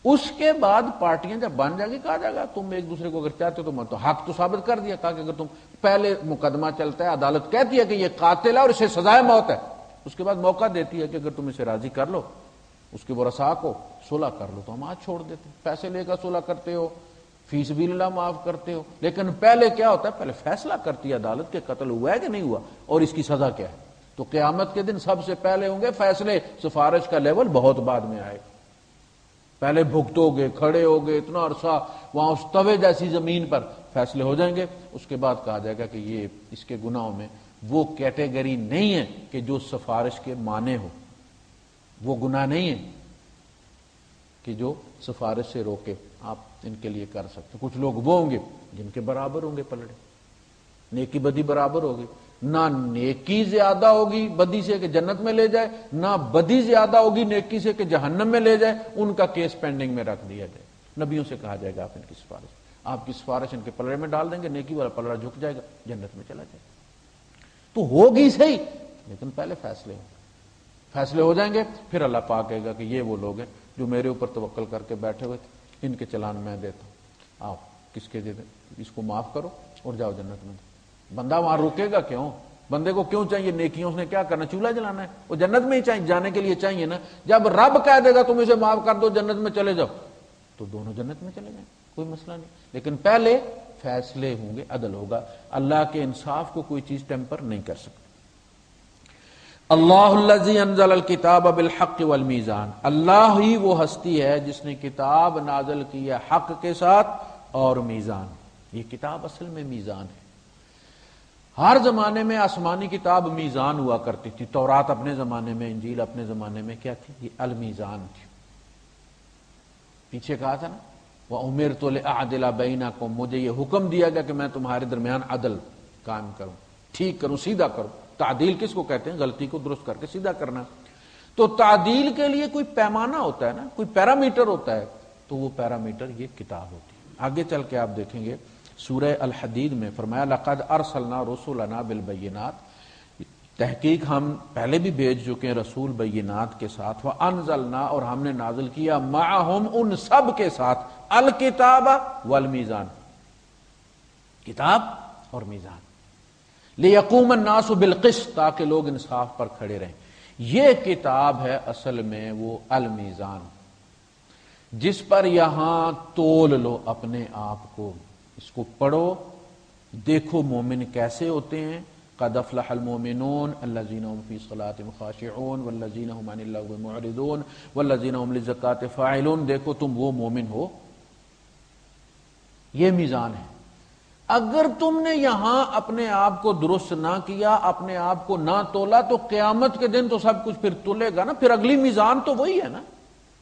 اس کے بعد پارٹیاں جب بن جائے گی کہا جائے گا تم ایک دوسرے کو اگر چاہتے ہو تو حق تو ثابت کر دیا. کہا کہ اگر تم پہلے مقدمہ چلتا ہے عدالت کہتی ہے کہ یہ قاتل ہے اور اسے سزائے موت ہے, اس کے بعد موقع دیتی ہے کہ اگر تم اسے راضی کر لو, اس کے ورثاء کو صلح کر لو, تو ہم آج چھوڑ دیتے ہیں. پیسے لے کر صلح کرتے ہو, فی سبیل اللہ معاف کرتے ہو, لیکن پہلے کیا ہوتا ہے, پہلے فیصلہ کرتی ہے عدالت کہ قتل ہوا ہے کہ نہیں ہوا اور اس کی سزا کیا ہے. تو قیامت کے دن سب سے پہلے ہوں گے فیصلے, سفارش کا لیول بہت بعد میں آئے. پہلے بھگتو گے, کھڑے ہو گے اتنا عرصہ وہاں اس توے جیسی زمین پر, فیصلے ہو جائیں گے. اس کے بعد کہا جائے گا کہ یہ اس کے گناہوں میں وہ کیٹیگری نہیں ہے کہ جو سفارش کے مانے ہو, وہ گناہ نہیں ہے کہ جو سفارش سے روکے, آپ ان کے لیے کر سکتے. کچھ لوگ وہ ہوں گے جن کے برابر ہوں گے پلڑے, نیکی بدی برابر ہوگی, نہ نیکی زیادہ ہوگی بدی سے کہ جنت میں لے جائے, نہ بدی زیادہ ہوگی نیکی سے کہ جہنم میں لے جائے. ان کا کیس پینڈنگ میں رکھ دیا جائے. نبیوں سے کہا جائے گا آپ ان کی سفارش, آپ کی سفارش ان کے پلڑے میں ڈال دیں گے, نیکی والا پلڑا جھک جائے گا, جنت میں چلا جائے گا. تو ہوگی صحیح, لیکن پہلے فیصلے ہو جائیں گے. پھر اللہ پاک کہے گا کہ یہ وہ لوگ ہیں جو میرے اوپر توکل کر کے بیٹھے ہوئے تھے, ان کے چلان میں دیتا ہوں, آپ کس کے دے دیں, اس کو معاف کرو اور جاؤ جنت میں. بندہ وہاں رکے گا کیوں؟ بندے کو کیوں چاہیے نیکیوں؟ اس نے کیا کرنا, چولہا جلانا ہے, وہ جنت میں ہی چاہیے, جانے کے لیے چاہیے نا. جب رب کہہ دے گا تم اسے معاف کر دو جنت میں چلے جاؤ, تو دونوں جنت میں چلے جائیں, کوئی مسئلہ نہیں. لیکن پہلے فیصلے ہوں گے, عدل ہوگا. اللہ کے انصاف کو کوئی چیز ٹیمپر نہیں کر سکتی. اللہ الذی انزل الکتاب بالحق والمیزان, اللہ ہی وہ ہستی ہے جس نے کتاب نازل کی ہے حق کے ساتھ اور میزان. یہ کتاب اصل میں میزان ہے. ہر زمانے میں آسمانی کتاب میزان ہوا کرتی تھی. تورات اپنے زمانے میں, انجیل اپنے زمانے میں کیا تھی, یہ المیزان تھی. پیچھے کہا تھا نا وَأُمِرْتُ لِأَعْدِلَ بَيْنَكُمْ, مجھے یہ حکم دیا گیا کہ میں تمہارے درمیان عدل قائم کروں, ٹھیک کروں, سیدھا کروں. تعدیل کس کو کہتے ہیں؟ غلطی کو درست کر کے سیدھا کرنا. تو تعدیل کے لیے کوئی پیمانہ ہوتا ہے نا, کوئی پیرامیٹر ہوتا ہے, تو وہ پیرامیٹر یہ کتاب ہوتی ہے. آگے چل کے آپ دیکھیں گے سورہ الحدید میں فرمایا لقد ارسلنا رسلنا بالبینات, تحقیق ہم پہلے بھی بھیج چکے ہیں رسول بینات کے ساتھ. وانزلنا, اور ہم نے نازل کیا, معہم, ان سب کے ساتھ, الکتاب والمیزان, کتاب اور میزان. لیقوم الناس بالقسط, تاکہ لوگ انصاف پر کھڑے رہیں. یہ کتاب ہے اصل میں وہ المیزان, جس پر یہاں تول لو اپنے آپ کو, اس کو پڑھو, دیکھو مومن کیسے ہوتے ہیں. قد افلح المؤمنون الذين هم في صلاتهم خاشعون والذين هم عن اللغو معرضون والذين هم للزکاة فاعلون. دیکھو تم وہ مومن ہو. یہ میزان ہے. اگر تم نے یہاں اپنے آپ کو درست نہ کیا, اپنے آپ کو نہ تولا, تو قیامت کے دن تو سب کچھ پھر تولے گا نا. پھر اگلی میزان تو وہی ہے نا.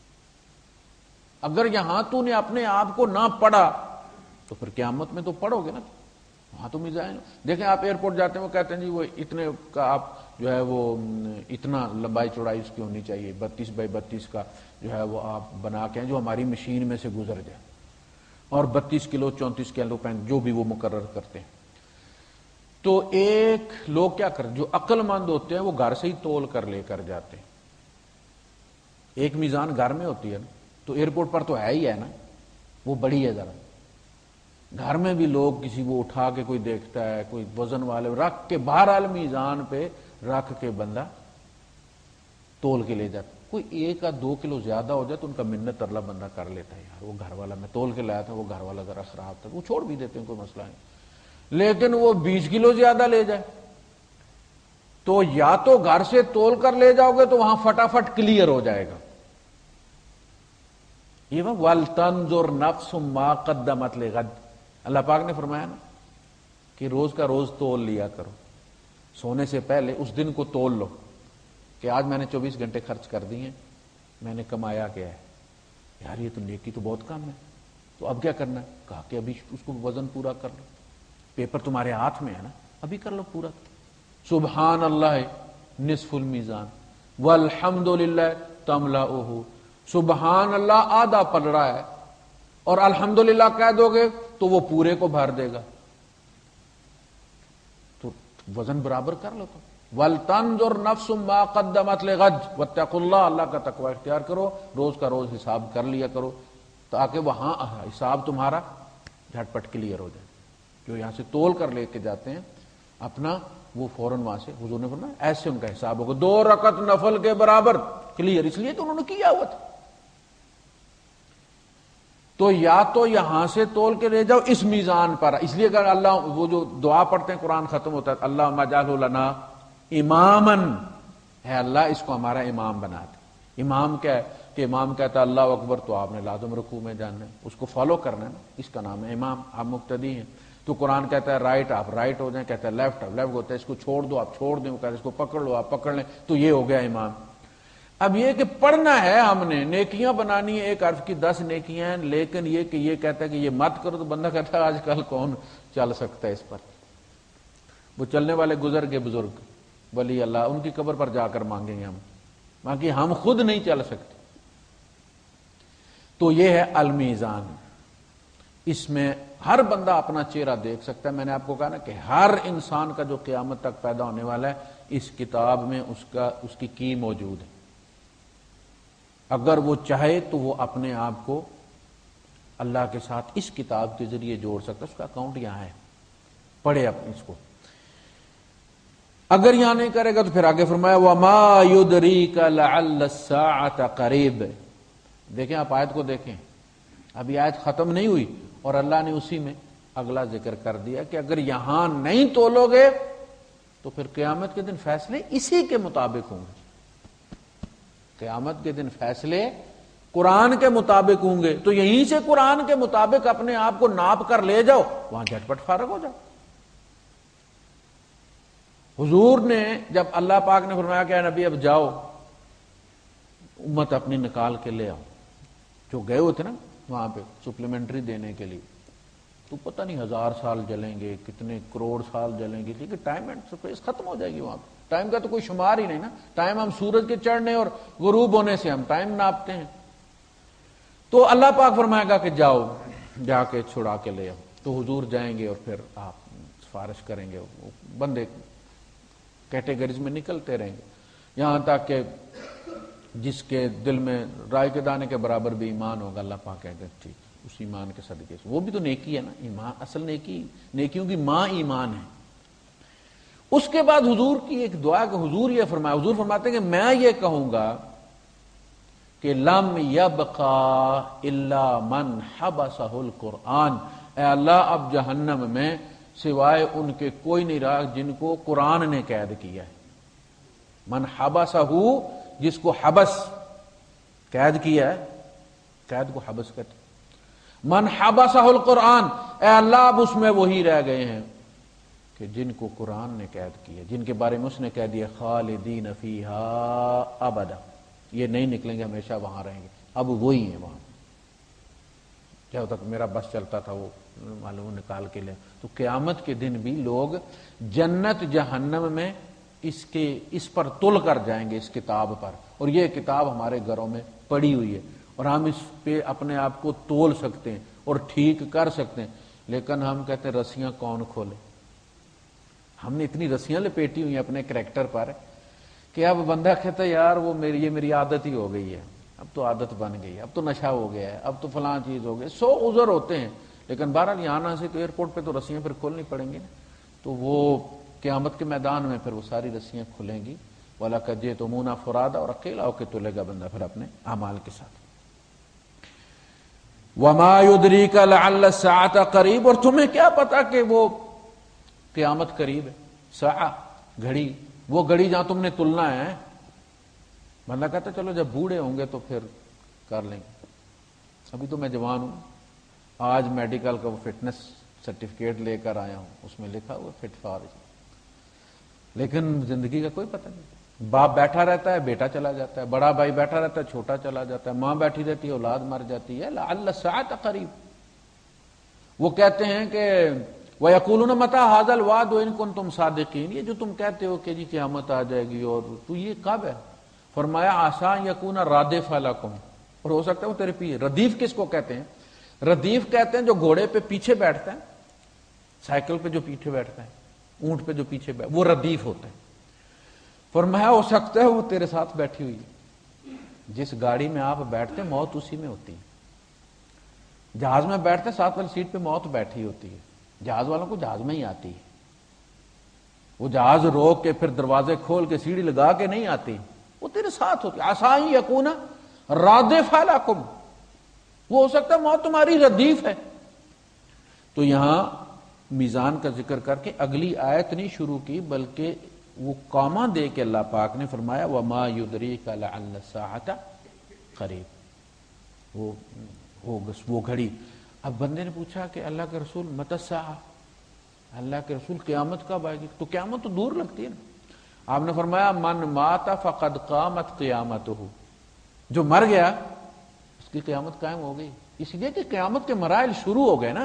اگر یہاں تو نے اپنے آپ کو نہ پڑھا تو پھر قیامت میں تو پڑھو گے نا, وہاں تو میزان. دیکھیں آپ ایئرپورٹ جاتے ہیں, وہ کہتے ہیں جی وہ اتنے کا آپ جو ہے وہ اتنا لمبائی چوڑائی اس کی ہونی چاہیے, 32 بائی 32 کا جو ہے وہ آپ بنا کے جو ہماری مشین میں سے گزر جائے, اور 32 کلو 34 کلو پین جو بھی وہ مقرر کرتے ہیں. تو ایک لوگ کیا کرتے, جو عقل مند ہوتے ہیں وہ گھر سے ہی تول کر لے کر جاتے ہیں. ایک میزان گھر میں ہوتی ہے نا, تو ایئرپورٹ پر تو ہے ہی ہے نا, وہ بڑی ہے ذرا. گھر میں بھی لوگ کسی کو اٹھا کے کوئی دیکھتا ہے, کوئی وزن والے رکھ کے بہرحال میزان پہ رکھ کے بندہ تول کے لے جاتا. کوئی 1 یا 2 کلو زیادہ ہو جائے تو ان کا منت ترلا بندہ کر لیتا ہے, یار وہ گھر والا میں تول کے لایا تھا, وہ گھر والا ذرا خراب تھا, وہ چھوڑ بھی دیتے ہیں, کوئی مسئلہ نہیں. لیکن وہ 20 کلو زیادہ لے جائے تو یا تو گھر سے تول کر لے جاؤ گے تو وہاں فٹافٹ کلیئر ہو جائے گا. یہ وَلْتَنْظُرْ نَفْسٌ مَا قَدَّمَتْ لِغَدٍ, اللہ پاک نے فرمایا نا کہ روز کا روز تول لیا کرو. سونے سے پہلے اس دن کو تول لو کہ آج میں نے 24 گھنٹے خرچ کر دیے ہیں, میں نے کمایا کیا ہے. یار یہ تو نیکی تو بہت کم ہے, تو اب کیا کرنا ہے؟ کہا کہ ابھی اس کو وزن پورا کر لو, پیپر تمہارے ہاتھ میں ہے نا, ابھی کر لو پورا. سبحان اللہ نصف المیزان والحمد للہ تملأہ, سبحان اللہ آدھا پلڑا ہے, اور الحمدللہ کہہ دو گے تو وہ پورے کو بھر دے گا. تو وزن برابر کر لو. تو وَلْتَنْظُرْ نَفْسٌ مَا قَدَّمَتْ لِغَدٍ وَاتَّقُوا اللَّهَ, اللہ کا تقوی اختیار کرو, روز کا روز حساب کر لیا کرو تاکہ وہاں حساب تمہارا جھٹ پٹ کلیئر ہو جائے. جو یہاں سے تول کر لے کے جاتے ہیں اپنا وہ فوراً وہاں سے حضور نے فرمایا ایسے ان کا حساب ہوگا 2 رکعت نفل کے برابر کلیئر، اس لیے کہ انہوں نے کیا ہوا تھا. تو یا تو یہاں سے تول کے لے جاؤ اس میزان پر، اس لیے کہ اللہ وہ جو دعا پڑھتے ہیں قرآن ختم ہوتا ہے اللہم اجعلہ لنا اماما، ہے اللہ اس کو ہمارا امام بنا دے. امام کیا ہے کہ امام کہتا ہے اللہ اکبر تو آپ نے لازم رکوع میں جاننا ہے، اس کو فالو کرنا ہے نا، اس کا نام ہے امام. آپ مقتدی ہیں. تو قرآن کہتا ہے رائٹ آپ رائٹ ہو جائیں، کہتا ہے لیفٹ آپ لیفٹ ہوتا ہے، اس کو چھوڑ دو آپ چھوڑ دیں، وہ کہتا ہے اس کو پکڑ لو آپ پکڑ لیں، تو یہ ہو گیا امام. اب یہ کہ پڑھنا ہے ہم نے، نیکیاں بنانی ہے، ایک حرف کی 10 نیکیاں ہیں، لیکن یہ کہ یہ کہتا ہے کہ یہ مت کرو تو بندہ کہتا ہے آج کل کون چل سکتا ہے اس پر. وہ چلنے والے گزر گئے بزرگ ولی اللہ، ان کی قبر پر جا کر مانگیں گے ہم، باقی ہم خود نہیں چل سکتے. تو یہ ہے المیزان، اس میں ہر بندہ اپنا چہرہ دیکھ سکتا ہے. میں نے آپ کو کہا نا کہ ہر انسان کا جو قیامت تک پیدا ہونے والا ہے اس کتاب میں اس کی کی موجود ہے. اگر وہ چاہے تو وہ اپنے آپ کو اللہ کے ساتھ اس کتاب کے ذریعے جوڑ سکتا ہے. اس کا اکاؤنٹ یہاں ہے، پڑھے اپنے اس کو. اگر یہاں نہیں کرے گا تو پھر آگے فرمایا وَمَا يُدْرِيكَ لَعَلَّ السَّاعَةَ قَرِيبٌ. دیکھیں آپ آیت کو دیکھیں، ابھی آیت ختم نہیں ہوئی اور اللہ نے اسی میں اگلا ذکر کر دیا کہ اگر یہاں نہیں تولو گے تو پھر قیامت کے دن فیصلے اسی کے مطابق ہوں گے. قیامت کے دن فیصلے قرآن کے مطابق ہوں گے. تو یہیں سے قرآن کے مطابق اپنے آپ کو ناپ کر لے جاؤ، وہاں جھٹ پٹ فارغ ہو جاؤ. حضور نے جب اللہ پاک نے فرمایا کہ اے نبی اب جاؤ امت اپنی نکال کے لے آؤ، جو گئے ہوئے تھے نا وہاں پہ سپلیمنٹری دینے کے لیے، تو پتہ نہیں 1000 سال جلیں گے کتنے کروڑ سال جلیں گے، لیکن ٹائم اینڈ سپیس ختم ہو جائے گی وہاں پہ. ٹائم کا تو کوئی شمار ہی نہیں نا. ٹائم ہم سورج کے چڑھنے اور غروب ہونے سے ہم ٹائم ناپتے ہیں. تو اللہ پاک فرمائے گا کہ جاؤ جا کے چھڑا کے لے آؤ. تو حضور جائیں گے اور پھر آپ سفارش کریں گے. وہ بندے کیٹیگریز میں نکلتے رہیں گے یہاں تک کہ جس کے دل میں رائے کے دانے کے برابر بھی ایمان ہوگا اللہ پاک کہے گا ٹھیک اس ایمان کے صدقے سے. وہ بھی تو نیکی ہے نا، ایمان اصل نیکیوں کی ماں ایمان ہے. اس کے بعد حضور کی ایک دعا کہ حضور یہ فرمایا، حضور فرماتے ہیں کہ میں یہ کہوں گا کہ لم یبقا الا من حبسہ القرآن. اے اللہ اب جہنم میں سوائے ان کے کوئی نہیں رہا جن کو قرآن نے قید کیا ہے. من حبسہ، جس کو حبس قید کیا ہے، قید کو حبس کہتے. من حبسہ القرآن، اے اللہ اب اس میں وہی رہ گئے ہیں کہ جن کو قرآن نے قید کیا، جن کے بارے میں اس نے کہہ دیا خالدین فیہا ابدا، یہ نہیں نکلیں گے ہمیشہ وہاں رہیں گے. اب وہی ہیں وہاں. کیا ہوتا میرا بس چلتا تھا وہ معلوم نکال کے لے. تو قیامت کے دن بھی لوگ جنت جہنم میں اس پر تل کر جائیں گے اس کتاب پر. اور یہ کتاب ہمارے گھروں میں پڑی ہوئی ہے اور ہم اس پہ اپنے آپ کو تول سکتے ہیں اور ٹھیک کر سکتے ہیں. لیکن ہم کہتے ہیں رسیاں کون کھولے. ہم نے اتنی رسیاں لپیٹی ہوئی ہیں اپنے کریکٹر پر کہ اب بندہ کہتا ہے یار وہ میری عادت ہی ہو گئی ہے، اب تو عادت بن گئی، اب تو نشہ ہو گیا ہے، اب تو فلاں چیز ہو گئی. 100 عذر ہوتے ہیں، لیکن بہرحال یہاں آنا سے تو ایئرپورٹ پہ تو رسیاں پھر کھولنی پڑیں گی نا. تو وہ قیامت کے میدان میں پھر وہ ساری رسیاں کھلیں گی. وَلَقَدْ جِئْتُمُونَا فُرَادَىٰ، اور اکیلا ہو کے تلے گا بندہ پھر اپنے اعمال کے ساتھ. وَمَا يُدْرِيكَ لَعَلَّ السَّاعَةَ قَرِيبٌ، اور تمہیں کیا پتا کہ وہ قیامت قریب ہے. ساعہ گھڑی، وہ گھڑی جہاں تم نے تلنا ہے. بندہ کہتا چلو جب بوڑھے ہوں گے تو پھر کر لیں گے، ابھی تو میں جوان ہوں. آج میڈیکل کا وہ فٹنس سرٹیفکیٹ لے کر آیا ہوں، اس میں لکھا ہوا فٹ فار، لیکن زندگی کا کوئی پتہ نہیں. باپ بیٹھا رہتا ہے بیٹا چلا جاتا ہے، بڑا بھائی بیٹھا رہتا ہے چھوٹا چلا جاتا ہے، ماں بیٹھی رہتی ہے اولاد مر جاتی ہے. لعل الساعۃ قریب. وہ کہتے ہیں کہ وَيَقُولُونَ مَتَىٰ هَٰذَا الْوَعْدُ إِن كُنتُمْ صَادِقِينَ، یہ جو تم کہتے ہو کہ جی قیامت آ جائے گی اور تو یہ کب ہے؟ فرمایا عَسَىٰ أَن يَكُونَ رَادِفَ لَكُمْ، اور ہو سکتا ہے وہ تیرے پیچھے. ردیف کس کو کہتے ہیں؟ ردیف کہتے ہیں جو گھوڑے پہ پیچھے بیٹھتا ہے، سائیکل پہ جو پیچھے بیٹھتا ہے، اونٹ پہ جو پیچھے بیٹھتا ہے، وہ ردیف ہوتا ہے. فرمایا ہو سکتا ہے وہ تیرے ساتھ بیٹھی ہوئی ہے. جس گاڑی میں آپ بیٹھتے ہیں موت اسی میں ہوتی ہے. جہاز میں بیٹھتے ساتھ والی سیٹ پہ موت بیٹھی ہوتی ہے، جہاز والوں کو جہاز میں ہی آتی ہے، وہ جہاز روک کے پھر دروازے کھول کے سیڑھی لگا کے نہیں آتی، وہ تیرے ساتھ ہوتی ہے۔ عسیٰ یکون رادف لکم، وہ ہو سکتا ہے موت تمہاری ردیف ہے۔ تو یہاں میزان کا ذکر کر کے اگلی آیت نہیں شروع کی، بلکہ وہ کامہ دے کے اللہ پاک نے فرمایا وما یدریک لعل الساعۃ قریب، وہ گھڑی۔ اب بندے نے پوچھا کہ اللہ کے رسول متی الساعۃ، اللہ کے رسول قیامت کب آئے گی؟ تو قیامت تو دور لگتی ہے نا۔ آپ نے فرمایا من مات فقد قامت قیامتہ، جو مر گیا اس کی قیامت قائم ہو گئی، اس لیے کہ قیامت کے مراحل شروع ہو گئے نا۔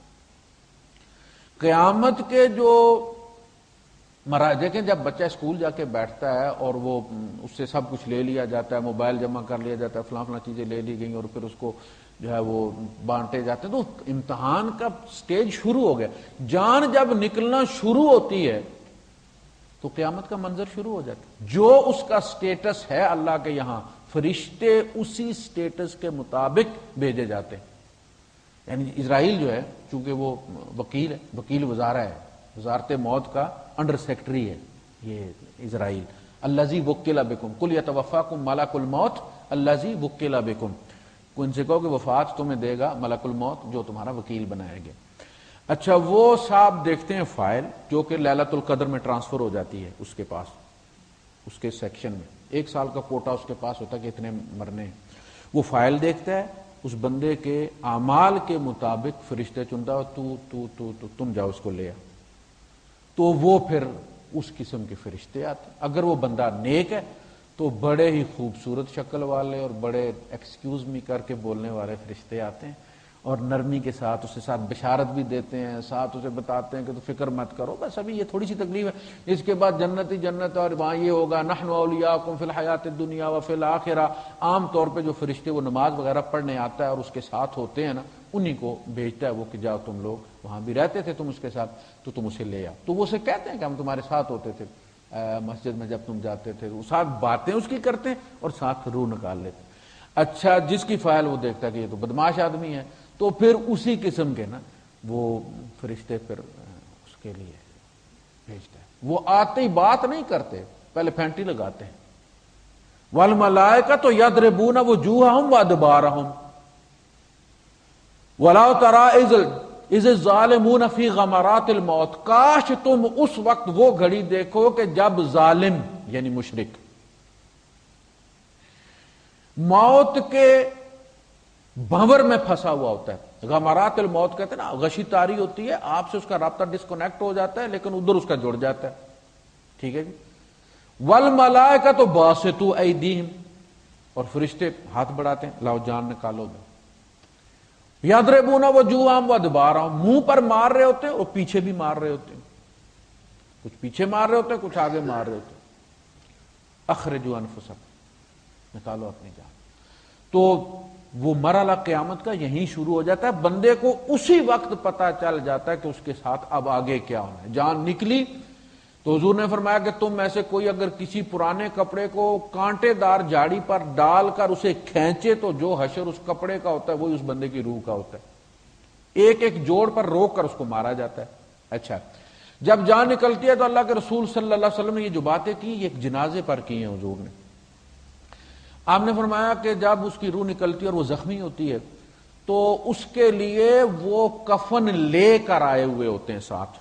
قیامت کے جو مراحل دیکھیں، جب بچہ اسکول جا کے بیٹھتا ہے اور وہ اس سے سب کچھ لے لیا جاتا ہے، موبائل جمع کر لیا جاتا ہے، فلاں چیزیں لے لی گئیں اور پھر اس کو جو ہے وہ بانٹے جاتے ہیں، تو امتحان کا سٹیج شروع ہو گیا۔ جان جب نکلنا شروع ہوتی ہے تو قیامت کا منظر شروع ہو جاتا ہے۔ جو اس کا سٹیٹس ہے اللہ کے یہاں، فرشتے اسی سٹیٹس کے مطابق بھیجے جاتے ہیں۔ یعنی اسرائیل جو ہے چونکہ وہ وکیل ہے، وکیل وزارہ ہے، وزارت موت کا انڈر سیکٹری ہے یہ اسرائیل۔ الذی وکل بکم قل یتوفاکم ملک الموت الذی وکل بکم، ان سے کہو کہ وفات تمہیں دے گا ملک الموت جو تمہارا وکیل بنایا گیا۔ اچھا، وہ صاحب دیکھتے ہیں فائل جو کہ لیلۃ القدر میں ٹرانسفر ہو جاتی ہے اس کے پاس، اس کے سیکشن میں 1 سال کا کوٹا اس کے پاس ہوتا ہے کہ اتنے مرنے ہیں۔ وہ فائل دیکھتا ہے، اس بندے کے اعمال کے مطابق فرشتے چنتا ہے، تو تم جاؤ اس کو لے آ، تو وہ پھر اس قسم کے فرشتے آتے ہیں۔ اگر وہ بندہ نیک ہے تو بڑے ہی خوبصورت شکل والے اور بڑے ایکسکیوز می کر کے بولنے والے فرشتے آتے ہیں، اور نرمی کے ساتھ اسے ساتھ بشارت بھی دیتے ہیں، ساتھ اسے بتاتے ہیں کہ تو فکر مت کرو، بس ابھی یہ تھوڑی سی تکلیف ہے، اس کے بعد جنت ہی جنت، اور وہاں یہ ہوگا نحن اولیاءکم فی الحیات الدنیا وفی الآخرہ۔ عام طور پہ جو فرشتے وہ نماز وغیرہ پڑھنے آتا ہے اور اس کے ساتھ ہوتے ہیں نا، انہی کو بھیجتا ہے وہ کہ جاؤ تم لوگ وہاں بھی رہتے تھے تم اس کے ساتھ، تو تم اسے لے آؤ۔ تو وہ اسے کہتے ہیں کہ ہم تمہارے ساتھ ہوتے تھے مسجد میں جب تم جاتے تھے، وہ ساتھ باتیں اس کی کرتے ہیں اور ساتھ روح نکال لیتے ہیں۔ اچھا، جس کی فائل وہ دیکھتا ہے کہ یہ تو بدماش آدمی ہے، تو پھر اسی قسم کے نا وہ فرشتے پھر اس کے لیے بھیجتا ہے۔ وہ آتے ہی بات نہیں کرتے، پہلے پھینٹی لگاتے ہیں۔ والملائکۃ یضربون وجوہہم وادبارہم ولا تری اذ الظالمون فی غمرات الموت، کاش تم اس وقت وہ گھڑی دیکھو کہ جب ظالم یعنی مشرک موت کے بھنور میں پھنسا ہوا ہوتا ہے۔ غمرات الموت کہتے ہیں نا، غشی طاری ہوتی ہے، آپ سے اس کا رابطہ ڈسکنیکٹ ہو جاتا ہے لیکن ادھر اس کا جڑ جاتا ہے، ٹھیک ہے جی۔ والملائکۃ باسطوا ایدیہم، اور فرشتے ہاتھ بڑھاتے ہیں، لاؤ جان نکالو میں۔ یضربون وجوہہم وادبارہم، منہ پر مار رہے ہوتے ہیں اور پیچھے بھی مار رہے ہوتے ہیں، کچھ پیچھے مار رہے ہوتے ہیں، کچھ آگے مار رہے ہوتے ہیں۔ اخرجوا انفسکم، نکالو اپنی جان۔ تو وہ مرحلہ قیامت کا یہیں شروع ہو جاتا ہے، بندے کو اسی وقت پتا چل جاتا ہے کہ اس کے ساتھ اب آگے کیا ہونا ہے۔ جان نکلی تو حضور نے فرمایا کہ تم میں سے کوئی اگر کسی پرانے کپڑے کو کانٹے دار جھاڑی پر ڈال کر اسے کھینچے تو جو حشر اس کپڑے کا ہوتا ہے وہی اس بندے کی روح کا ہوتا ہے، ایک ایک جوڑ پر روک کر اس کو مارا جاتا ہے۔ اچھا، جب جان نکلتی ہے تو اللہ کے رسول صلی اللہ علیہ وسلم نے یہ جو باتیں کی یہ ایک جنازے پر کی ہیں حضور نے۔ آپ نے فرمایا کہ جب اس کی روح نکلتی ہے اور وہ زخمی ہوتی ہے تو اس کے لیے وہ کفن لے کر آئے ہوئے ہوتے ہیں ساتھ،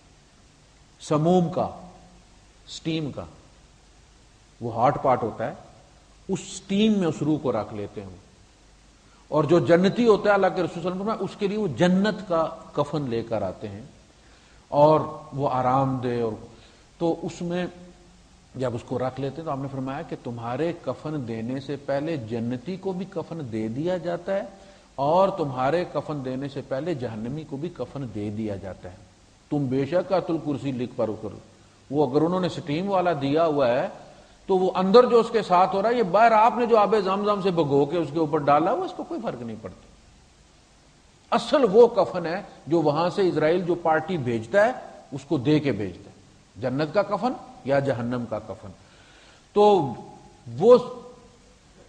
سموم کا، سٹیم کا، وہ ہاٹ پاٹ ہوتا ہے، اس سٹیم میں اس روح کو رکھ لیتے ہیں۔ اور جو جنتی ہوتا ہے اللہ کے رسول صلی اللہ علیہ وسلم، اس کے لیے وہ جنت کا کفن لے کر آتے ہیں اور وہ آرام دہ، اور تو اس میں جب اس کو رکھ لیتے ہیں تو آپ نے فرمایا کہ تمہارے کفن دینے سے پہلے جنتی کو بھی کفن دے دیا جاتا ہے اور تمہارے کفن دینے سے پہلے جہنمی کو بھی کفن دے دیا جاتا ہے۔ تم بے شک آیت الکرسی لکھ پر اتر، وہ اگر انہوں نے سٹیم والا دیا ہوا ہے تو وہ اندر جو اس کے ساتھ ہو رہا ہے، یہ باہر آپ نے جو آب زمزم سے بھگو کے اس کے اوپر ڈالا ہوا، اس کو کوئی فرق نہیں پڑتا۔ اصل وہ کفن ہے جو وہاں سے اسرائیل جو پارٹی بھیجتا ہے اس کو دے کے بھیجتا ہے، جنت کا کفن یا جہنم کا کفن۔ تو وہ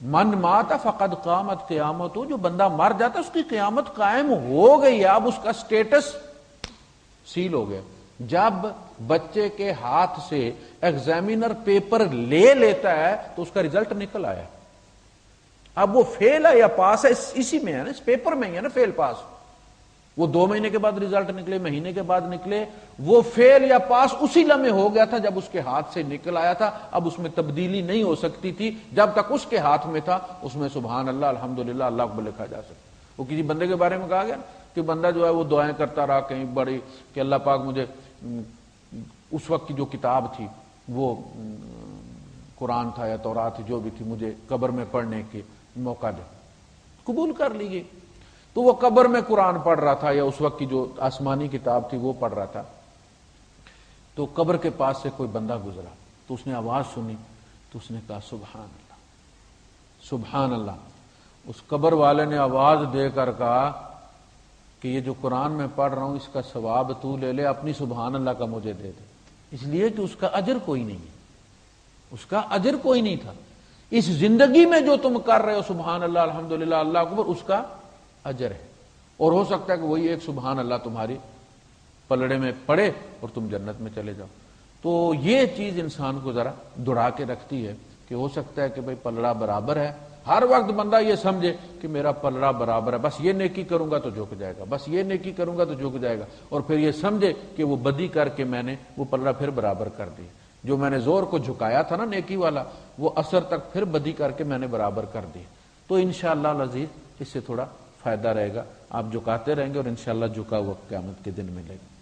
من مات فقد قامت قیامت، جو بندہ مر جاتا ہے اس کی قیامت قائم ہو گئی ہے، اب اس کا سٹیٹس سیل ہو گیا۔ جب بچے کے ہاتھ سے ایگزامینر پیپر لے لیتا ہے تو اس کا ریزلٹ نکل آیا، اب وہ فیل ہے یا پاس ہے اسی میں ہے نا، اس پیپر میں ہی ہے نا فیل پاس۔ وہ 2 مہینے کے بعد ریزلٹ نکلے، مہینے کے بعد نکلے، وہ فیل یا پاس اسی لمحے ہو گیا تھا جب اس کے ہاتھ سے نکل آیا تھا، اب اس میں تبدیلی نہیں ہو سکتی تھی، جب تک اس کے ہاتھ میں تھا اس میں سبحان اللہ الحمدللہ اللہ کو لکھا جا سکتا۔ وہ کسی بندے کے بارے میں کہا گیا کہ بندہ جو ہے وہ دعائیں کرتا رہا کہیں بڑی کہ اللہ پاک مجھے اس وقت کی جو کتاب تھی وہ قرآن تھا یا تورات تھی جو بھی تھی مجھے قبر میں پڑھنے کے موقع دے، قبول کر لیجیے۔ تو وہ قبر میں قرآن پڑھ رہا تھا یا اس وقت کی جو آسمانی کتاب تھی وہ پڑھ رہا تھا، تو قبر کے پاس سے کوئی بندہ گزرا تو اس نے آواز سنی تو اس نے کہا سبحان اللہ سبحان اللہ۔ اس قبر والے نے آواز دے کر کہا کہ یہ جو قرآن میں پڑھ رہا ہوں اس کا ثواب تو لے لے، اپنی سبحان اللہ کا مجھے دے دے، اس لیے کہ اس کا اجر کوئی نہیں ہے، اس کا اجر کوئی نہیں تھا۔ اس زندگی میں جو تم کر رہے ہو سبحان اللہ الحمدللہ اللہ اکبر، اس کا اجر ہے، اور ہو سکتا ہے کہ وہی ایک سبحان اللہ تمہاری پلڑے میں پڑے اور تم جنت میں چلے جاؤ۔ تو یہ چیز انسان کو ذرا دوڑا کے رکھتی ہے کہ ہو سکتا ہے کہ بھئی پلڑا برابر ہے، ہر وقت بندہ یہ سمجھے کہ میرا پلڑا برابر ہے، بس یہ نیکی کروں گا تو جھک جائے گا، بس یہ نیکی کروں گا تو جھک جائے گا، اور پھر یہ سمجھے کہ وہ بدی کر کے میں نے وہ پلڑا پھر برابر کر دی، جو میں نے زور کو جھکایا تھا نا نیکی والا وہ اثر تک پھر بدی کر کے میں نے برابر کر دی۔ تو انشاءاللہ العزیز اس سے تھوڑا فائدہ رہے گا، آپ جھکاتے رہیں گے اور انشاءاللہ جھکا ہوا قیامت کے دن ملے گا۔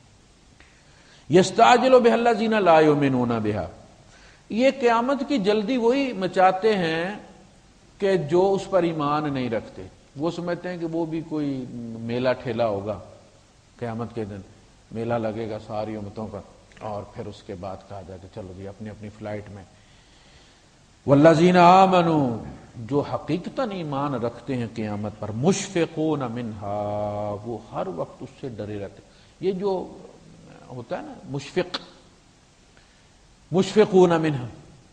یستعجل بها الذین لا یؤمنون بها، یہ قیامت کی جلدی وہی مچاتے ہیں کہ جو اس پر ایمان نہیں رکھتے، وہ سمجھتے ہیں کہ وہ بھی کوئی میلہ ٹھیلا ہوگا، قیامت کے دن میلہ لگے گا ساری امتوں کا، اور پھر اس کے بعد کہا جائے کہ چلو جی اپنی اپنی فلائٹ میں۔ والذین آمنوا، جو حقیقتاً ایمان رکھتے ہیں قیامت پر، مشفقون منہا، وہ ہر وقت اس سے ڈرے رہتے۔ یہ جو ہوتا ہے نا مشفقون منہا،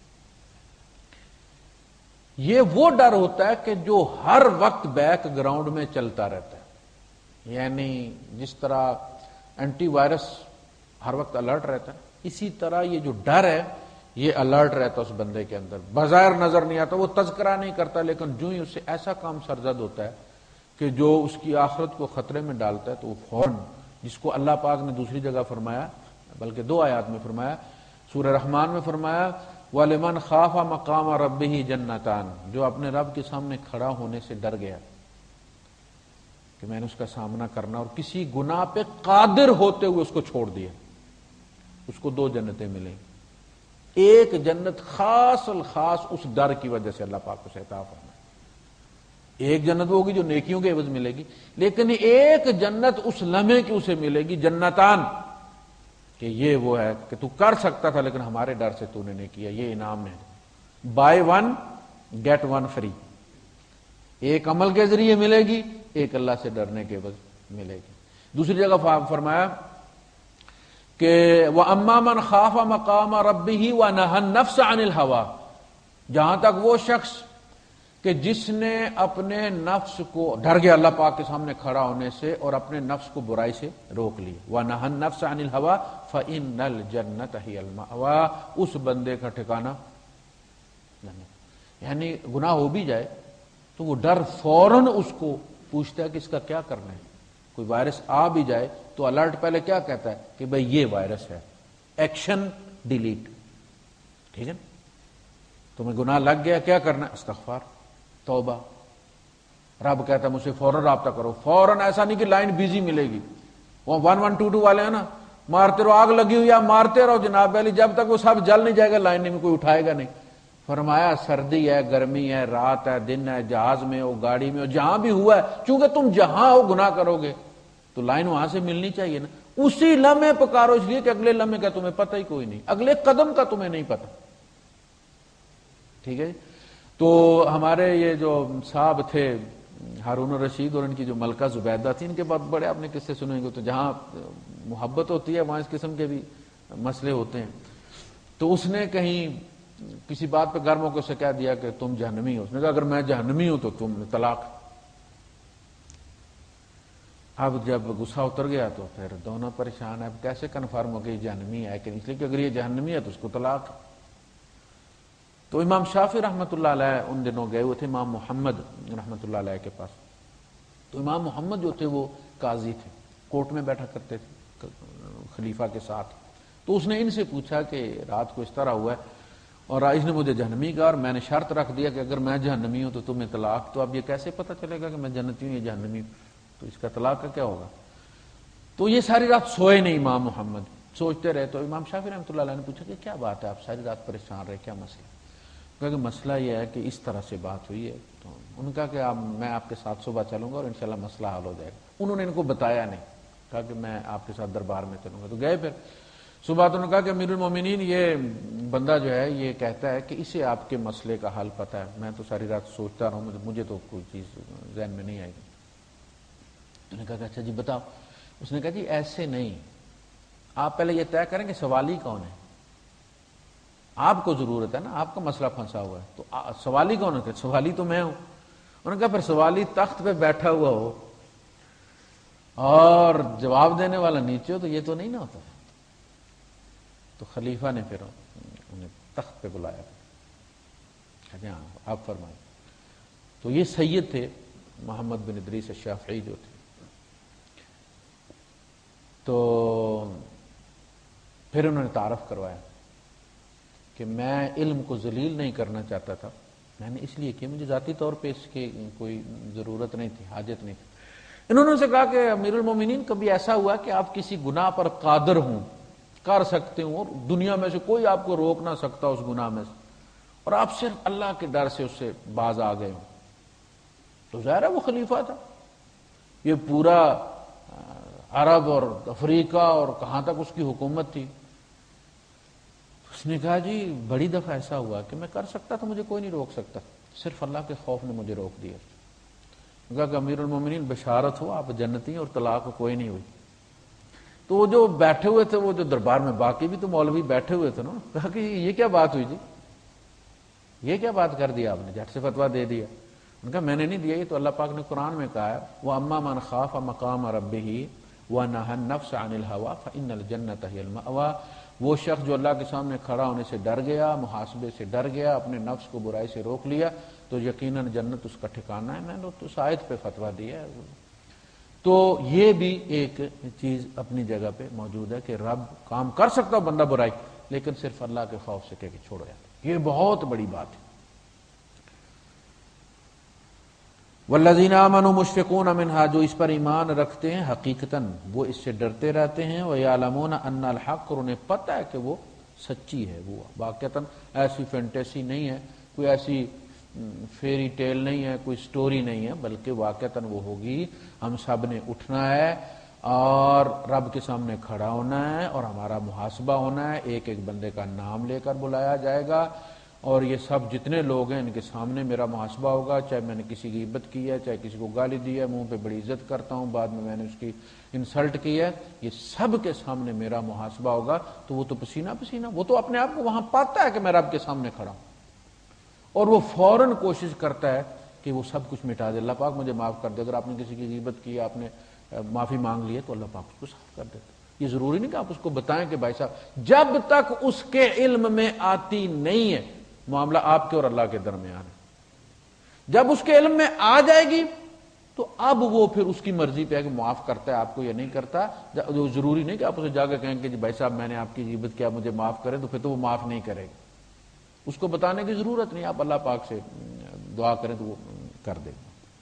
یہ وہ ڈر ہوتا ہے کہ جو ہر وقت بیک گراؤنڈ میں چلتا رہتا ہے، یعنی جس طرح اینٹی وائرس ہر وقت الرٹ رہتا ہے، اسی طرح یہ جو ڈر ہے یہ الرٹ رہتا ہے اس بندے کے اندر، بظاہر نظر نہیں آتا، وہ تذکرہ نہیں کرتا، لیکن جو ہی اس سے ایسا کام سرزد ہوتا ہے کہ جو اس کی آخرت کو خطرے میں ڈالتا ہے تو وہ فوراً، جس کو اللہ پاک نے دوسری جگہ فرمایا، بلکہ 2 آیات میں فرمایا، سورہ رحمان میں فرمایا وَلِمَنْ خَافَ مَقَامَ رَبِّهِ جَنَّتَانِ، جو اپنے رب کے سامنے کھڑا ہونے سے ڈر گیا کہ میں نے اس کا سامنا کرنا، اور کسی گناہ پہ قادر ہوتے ہوئے اس کو چھوڑ دیا، اس کو 2 جنتیں ملیں گی۔ ایک جنت خاص الخاص اس ڈر کی وجہ سے اللہ پاک کو عطا فرمائے، ایک جنت ہوگی جو نیکیوں کے عوض ملے گی، لیکن ایک جنت اس لمحے کی اسے ملے گی، جنتان، کہ یہ وہ ہے کہ تو کر سکتا تھا لیکن ہمارے ڈر سے تو نے نہیں کیا، یہ انعام ہے، بائی 1 get 1 فری، ایک عمل کے ذریعے ملے گی، ایک اللہ سے ڈرنے کے عوض ملے گی۔ دوسری جگہ فرمایا کہ وَأَمَّا مَنْ خَافَ مَقَامَ رَبِّهِ وَنَهَى النَّفْسَ عَنِ الْهَوَىٰ، جہاں تک وہ شخص کہ جس نے اپنے نفس کو ڈر گیا اللہ پاک کے سامنے کھڑا ہونے سے اور اپنے نفس کو برائی سے روک لیا، وَنَهَى النَّفْسَ عَنِ الْهَوَىٰ فَإِنَّ الْجَنَّةَ هِيَ الْمَأْوَىٰ، اس بندے کا ٹھکانہ جنت، یعنی گناہ ہو بھی جائے تو وہ ڈر فوراً اس کو پوچھتا ہے کہ اس کا کیا کرنا ہے، کوئی وائرس آ بھی جائے تو الرٹ پہلے کیا کہتا ہے کہ بھئی یہ وائرس ہے، ایکشن ڈیلیٹ، ٹھیک ہے، تمہیں گناہ لگ گیا، کیا کرنا ہے، استغفار، توبہ، رب کہتا ہے مجھ سے فوراً رابطہ کرو، فوراً، ایسا نہیں کہ لائن بیزی ملے گی، وہ 1122 والے ہیں نا، مارتے رہو، آگ لگی ہوئی ہے مارتے رہو جناب علی، جب تک وہ سب جل نہیں جائے گا لائن میں کوئی اٹھائے گا نہیں۔ فرمایا سردی ہے، گرمی ہے، رات ہے، دن ہے، جہاز میں ہو، گاڑی میں ہو، جہاں بھی ہوا ہے، چونکہ تم جہاں ہو گناہ کرو گے تو لائن وہاں سے ملنی چاہیے نا، اسی لمحے پکارو، اس لیے کہ اگلے لمحے کا تمہیں پتہ ہی کوئی نہیں، اگلے قدم کا تمہیں نہیں پتہ، ٹھیک ہے۔ تو ہمارے یہ جو صاحب تھے ہارون الرشید اور ان کی جو ملکہ زبیدہ تھی، ان کے بعد بڑے آپ نے قصے سنے گے، تو جہاں محبت ہوتی ہے وہاں اس قسم کے بھی مسئلے ہوتے ہیں۔ تو اس نے کہیں کسی بات پہ گرم ہو کے اسے کہہ دیا کہ تم جہنمی ہو. اس نے کہا اگر میں جہنمی ہوں تو تم طلاق. اب جب غصہ اتر گیا تو پھر دونوں پریشان ہیں. اب کیسے کنفرم ہو کہ یہ جہنمی ہے کہ اس لیے کہ اگر یہ جہنمی ہے تو اس کو طلاق. تو امام شافعی رحمۃ اللہ علیہ ان دنوں گئے ہوئے تھے امام محمد رحمۃ اللہ علیہ کے پاس. تو امام محمد جو تھے وہ قاضی تھے, کورٹ میں بیٹھا کرتے تھے خلیفہ کے ساتھ. تو اس نے ان سے پوچھا کہ رات کو اس طرح ہوا ہے اور اس نے مجھے جہنمی کہا اور میں نے شرط رکھ دیا کہ اگر میں جہنمی ہوں تو تمہیں طلاق. تو اب یہ کیسے پتہ چلے گا کہ میں جنتی ہوں یا جہنمی ہوں, تو اس کا طلاق کا کیا ہوگا. تو یہ ساری رات سوئے نہیں امام محمد, سوچتے رہے. تو امام شافعی رحمۃ اللہ علیہ نے پوچھا کہ کیا بات ہے, آپ ساری رات پریشان رہے, کیا مسئلہ. کہا کہ مسئلہ یہ ہے کہ اس طرح سے بات ہوئی ہے. تو انہوں نے کہا کہ میں آپ کے ساتھ صبح چلوں گا اور انشاءاللہ مسئلہ حل ہو جائے گا. انہوں نے ان کو بتایا نہیں, کہا کہ میں آپ کے ساتھ دربار میں چلوں گا. تو گئے پھر صبح. تو انہوں نے کہا کہ امیر المومنین یہ بندہ جو ہے یہ کہتا ہے کہ اسے آپ کے مسئلے کا حل پتہ ہے, میں تو ساری رات سوچتا رہا ہوں, مجھے تو کوئی چیز ذہن میں نہیں آئی. انہوں نے کہا کہ اچھا جی بتاؤ. اس نے کہا جی ایسے نہیں, آپ پہلے یہ طے کریں کہ سوالی کون ہے. آپ کو ضرورت ہے نا, آپ کا مسئلہ پھنسا ہوا ہے, تو سوالی کون ہے. کہ سوالی تو میں ہوں. انہوں نے کہا پھر سوالی تخت پہ بیٹھا ہوا ہو اور جواب دینے والا نیچے ہو تو یہ تو نہیں نہ ہوتا. تو خلیفہ نے پھر انہیں تخت پہ بلایا. ہاں آپ فرمائیں. تو یہ سید تھے محمد بن ادریس الشافعی جو تھے. تو پھر انہوں نے تعارف کروایا کہ میں علم کو ذلیل نہیں کرنا چاہتا تھا, میں نے اس لیے کہ مجھے ذاتی طور پہ اس کی کوئی ضرورت نہیں تھی, حاجت نہیں تھی. انہوں نے سے کہا کہ امیر المومنین کبھی ایسا ہوا کہ آپ کسی گناہ پر قادر ہوں, کر سکتے ہوں, اور دنیا میں سے کوئی آپ کو روک نہ سکتا اس گناہ میں سے, اور آپ صرف اللہ کے ڈر سے اس سے باز آ گئے ہوں. تو ظاہر ہے وہ خلیفہ تھا, یہ پورا عرب اور افریقہ اور کہاں تک اس کی حکومت تھی. اس نے کہا جی بڑی دفعہ ایسا ہوا کہ میں کر سکتا تھا, مجھے کوئی نہیں روک سکتا, صرف اللہ کے خوف نے مجھے روک دیا. کہا کہ امیر المومنین بشارت ہو, آپ جنتی ہیں اور طلاق کوئی نہیں ہوئی. تو وہ جو بیٹھے ہوئے تھے, وہ جو دربار میں باقی بھی تو مولوی بیٹھے ہوئے تھے نا, کہا کہ یہ کیا بات ہوئی جی, یہ کیا بات کر دیا آپ نے, جھٹ سے فتویٰ دے دیا. ان کا میں نے نہیں دیا, یہ تو اللہ پاک نے قرآن میں کہا ہے وَأَمَّا مَنْ خَافَ مَقَامَ رَبِّهِ وَنَهَى النَّفْسَ عَنِ الْهَوَىٰ فَإِنَّ الْجَنَّةَ هِيَ الْمَأْوَىٰ. وہ شخص جو اللہ کے سامنے کھڑا ہونے سے ڈر گیا, محاسبے سے ڈر گیا, اپنے نفس کو برائی سے روک لیا, تو یقیناً جنت اس کا ٹھکانہ ہے. میں نے تو اس آیت پہ فتویٰ دیا ہے. تو یہ بھی ایک چیز اپنی جگہ پہ موجود ہے کہ رب کام کر سکتا بندہ برائی, لیکن صرف اللہ کے خوف سے کہ چھوڑو یار, یہ بہت بڑی بات ہے. والذین آمنوا مشفقون منہا, جو اس پر ایمان رکھتے ہیں حقیقتاً وہ اس سے ڈرتے رہتے ہیں. ویعلمون ان الحق, اور انہیں پتہ ہے کہ وہ سچی ہے, وہ واقعتاً ایسی فینٹیسی نہیں ہے, کوئی ایسی فیری ٹیل نہیں ہے, کوئی سٹوری نہیں ہے, بلکہ واقعتاً وہ ہوگی. ہم سب نے اٹھنا ہے اور رب کے سامنے کھڑا ہونا ہے اور ہمارا محاسبہ ہونا ہے, ایک ایک بندے کا نام لے کر بلایا جائے گا, اور یہ سب جتنے لوگ ہیں ان کے سامنے میرا محاسبہ ہوگا. چاہے میں نے کسی کی غیبت کی ہے, چاہے کسی کو گالی دی ہے, منہ پہ بڑی عزت کرتا ہوں, بعد میں نے اس کی انسلٹ کی ہے, یہ سب کے سامنے میرا محاسبہ ہوگا. تو وہ تو پسینہ پسینہ, وہ تو اپنے آپ کو وہاں پاتا ہے کہ میں رب کے سامنے کھڑا ہوں, اور وہ فوراً کوشش کرتا ہے کہ وہ سب کچھ مٹا دے. اللہ پاک مجھے معاف کر دے. اگر آپ نے کسی کی غیبت کی, آپ نے معافی مانگ لی ہے, تو اللہ پاک اس کو صاف کر دیتا. یہ ضروری نہیں کہ آپ اس کو بتائیں کہ بھائی صاحب, جب تک اس کے علم میں آتی نہیں ہے, معاملہ آپ کے اور اللہ کے درمیان ہے. جب اس کے علم میں آ جائے گی تو اب وہ پھر اس کی مرضی پہ ہے کہ معاف کرتا ہے آپ کو یا نہیں کرتا. جو ضروری نہیں کہ آپ اسے جا کے کہیں کہ جی بھائی صاحب میں نے آپ کی غیبت کیا, مجھے معاف کریں, تو پھر تو وہ معاف نہیں کرے گا. اس کو بتانے کی ضرورت نہیں, آپ اللہ پاک سے دعا کریں تو وہ کر دے گا.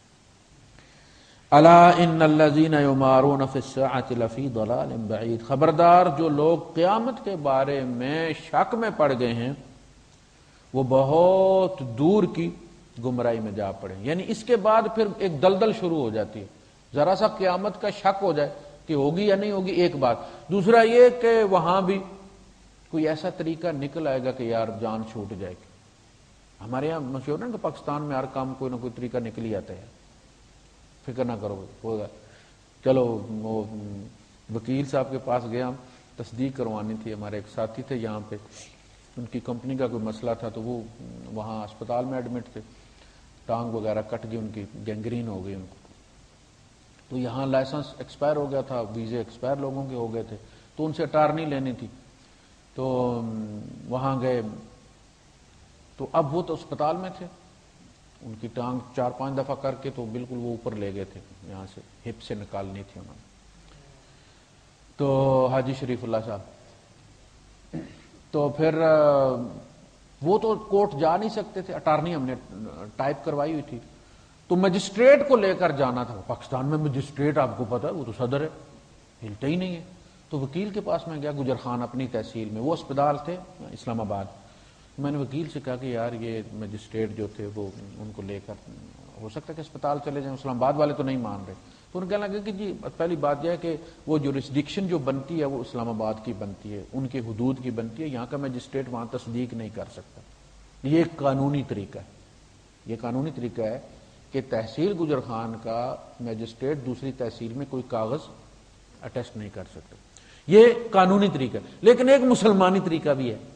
الا ان الذین یمارون فی الساعۃ لفی ضلال بعید, خبردار جو لوگ قیامت کے بارے میں شک میں پڑ گئے ہیں وہ بہت دور کی گمراہی میں جا پڑے. یعنی اس کے بعد پھر ایک دلدل شروع ہو جاتی ہے. ذرا سا قیامت کا شک ہو جائے کہ ہوگی یا نہیں ہوگی, ایک بات. دوسرا یہ کہ وہاں بھی کوئی ایسا طریقہ نکل آئے گا کہ یار جان چھوٹ جائے گی. ہمارے یہاں مشہور ہے کہ پاکستان میں ہر کام کوئی نہ کوئی طریقہ نکل ہی آتا ہے, فکر نہ کرو ہوگا. چلو وہ وکیل صاحب کے پاس گیا, ہم تصدیق کروانی تھی, ہمارے ایک ساتھی تھے یہاں پہ, ان کی کمپنی کا کوئی مسئلہ تھا تو وہ وہاں اسپتال میں ایڈمٹ تھے، ٹانگ وغیرہ کٹ گئی ان کی، گینگرین ہو گئی ان کو، تو یہاں لائسنس ایکسپائر ہو گیا تھا، ویزے ایکسپائر لوگوں کے ہو گئے تھے، تو ان سے اٹارنی لینی تھی، تو وہاں گئے، تو اب وہ تو اسپتال میں تھے، ان کی ٹانگ 4-5 دفعہ کر کے تو بالکل وہ اوپر لے گئے تھے، یہاں سے ہپ سے نکالنی تھی انہوں نے، تو حاجی شریف اللہ صاحب، تو پھر وہ تو کورٹ جا نہیں سکتے تھے، اٹارنی ہم نے ٹائپ کروائی ہوئی تھی، تو مجسٹریٹ کو لے کر جانا تھا، پاکستان میں مجسٹریٹ آپ کو پتا ہے وہ تو صدر ہے، ہلتا ہی نہیں ہے، تو وکیل کے پاس میں گیا، گجر خان اپنی تحصیل میں، وہ اسپتال تھے اسلام آباد، میں نے وکیل سے کہا کہ یار یہ مجسٹریٹ جو تھے وہ ان کو لے کر ہو سکتا ہے کہ اسپتال چلے جائیں، اسلام آباد والے تو نہیں مان رہے، تو انہوں نے کہنے لگا کہ جی پہلی بات یہ ہے کہ وہ جورسڈکشن جو بنتی ہے وہ اسلام آباد کی بنتی ہے، ان کے حدود کی بنتی ہے، یہاں کا مجسٹریٹ وہاں تصدیق نہیں کر سکتا، یہ ایک قانونی طریقہ ہے، یہ قانونی طریقہ ہے کہ تحصیل گجر خان کا مجسٹریٹ دوسری تحصیل میں کوئی کاغذ اٹیسٹ نہیں کر سکتا، یہ قانونی طریقہ ہے، لیکن ایک مسلمانی طریقہ بھی ہے،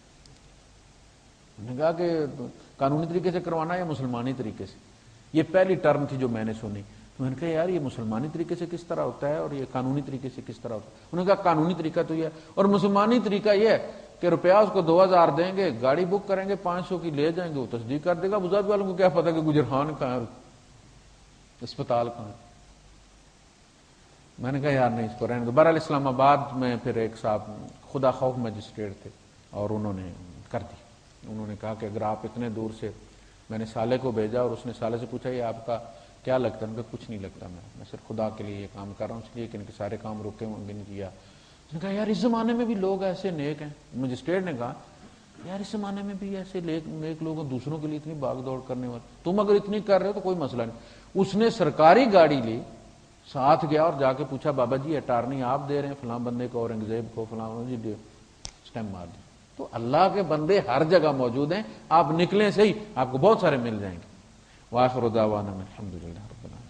نے کہا کہ قانونی طریقے سے کروانا یا مسلمانی طریقے سے، یہ پہلی ٹرم تھی جو میں نے سنی، تو میں نے کہا یار یہ مسلمانی طریقے سے کس طرح ہوتا ہے اور یہ قانونی طریقے سے کس طرح ہوتا ہے، انہوں نے کہا قانونی طریقہ تو یہ ہے، اور مسلمانی طریقہ یہ ہے کہ روپیہ اس کو 2000 دیں گے، گاڑی بک کریں گے 500 کی لے جائیں گے، وہ تصدیق کر دے گا، ابوظہبی والوں کو کیا پتا کہ گجر خان کہاں ہے، اسپتال کہاں ہے، میں نے کہا یار نہیں اس کو رہنے دو، بہرحال اسلام آباد میں پھر ایک صاحب خدا خوف مجسٹریٹ تھے اور انہوں نے کر دی، انہوں نے کہا کہ اگر آپ اتنے دور سے، میں نے سالے کو بھیجا اور اس نے سالے سے پوچھا یہ آپ کا کیا لگتا ہے، ان کا کچھ نہیں لگتا، میں صرف خدا کے لیے یہ کام کر رہا ہوں، اس لیے کہ ان کے سارے کام رکے ہوئے بھی نہیں کیا، اس نے کہا یار اس زمانے میں بھی لوگ ایسے نیک ہیں، مجسٹریٹ نے کہا یار اس زمانے میں بھی ایسے نیک لوگ ہیں، دوسروں کے لیے اتنی بھاگ دوڑ کرنے والے، تم اگر اتنی کر رہے ہو تو کوئی مسئلہ نہیں، اس نے سرکاری گاڑی لی، ساتھ گیا اور جا کے پوچھا بابا جی اٹارنی آپ دے رہے ہیں فلاں بندے کو، اورنگزیب کو، فلاں جی اسٹیمپ مار دی، تو اللہ کے بندے ہر جگہ موجود ہیں، آپ نکلیں صحیح، آپ کو بہت سارے مل جائیں گے، وآخر دعوانا الحمدللہ رب العالمین۔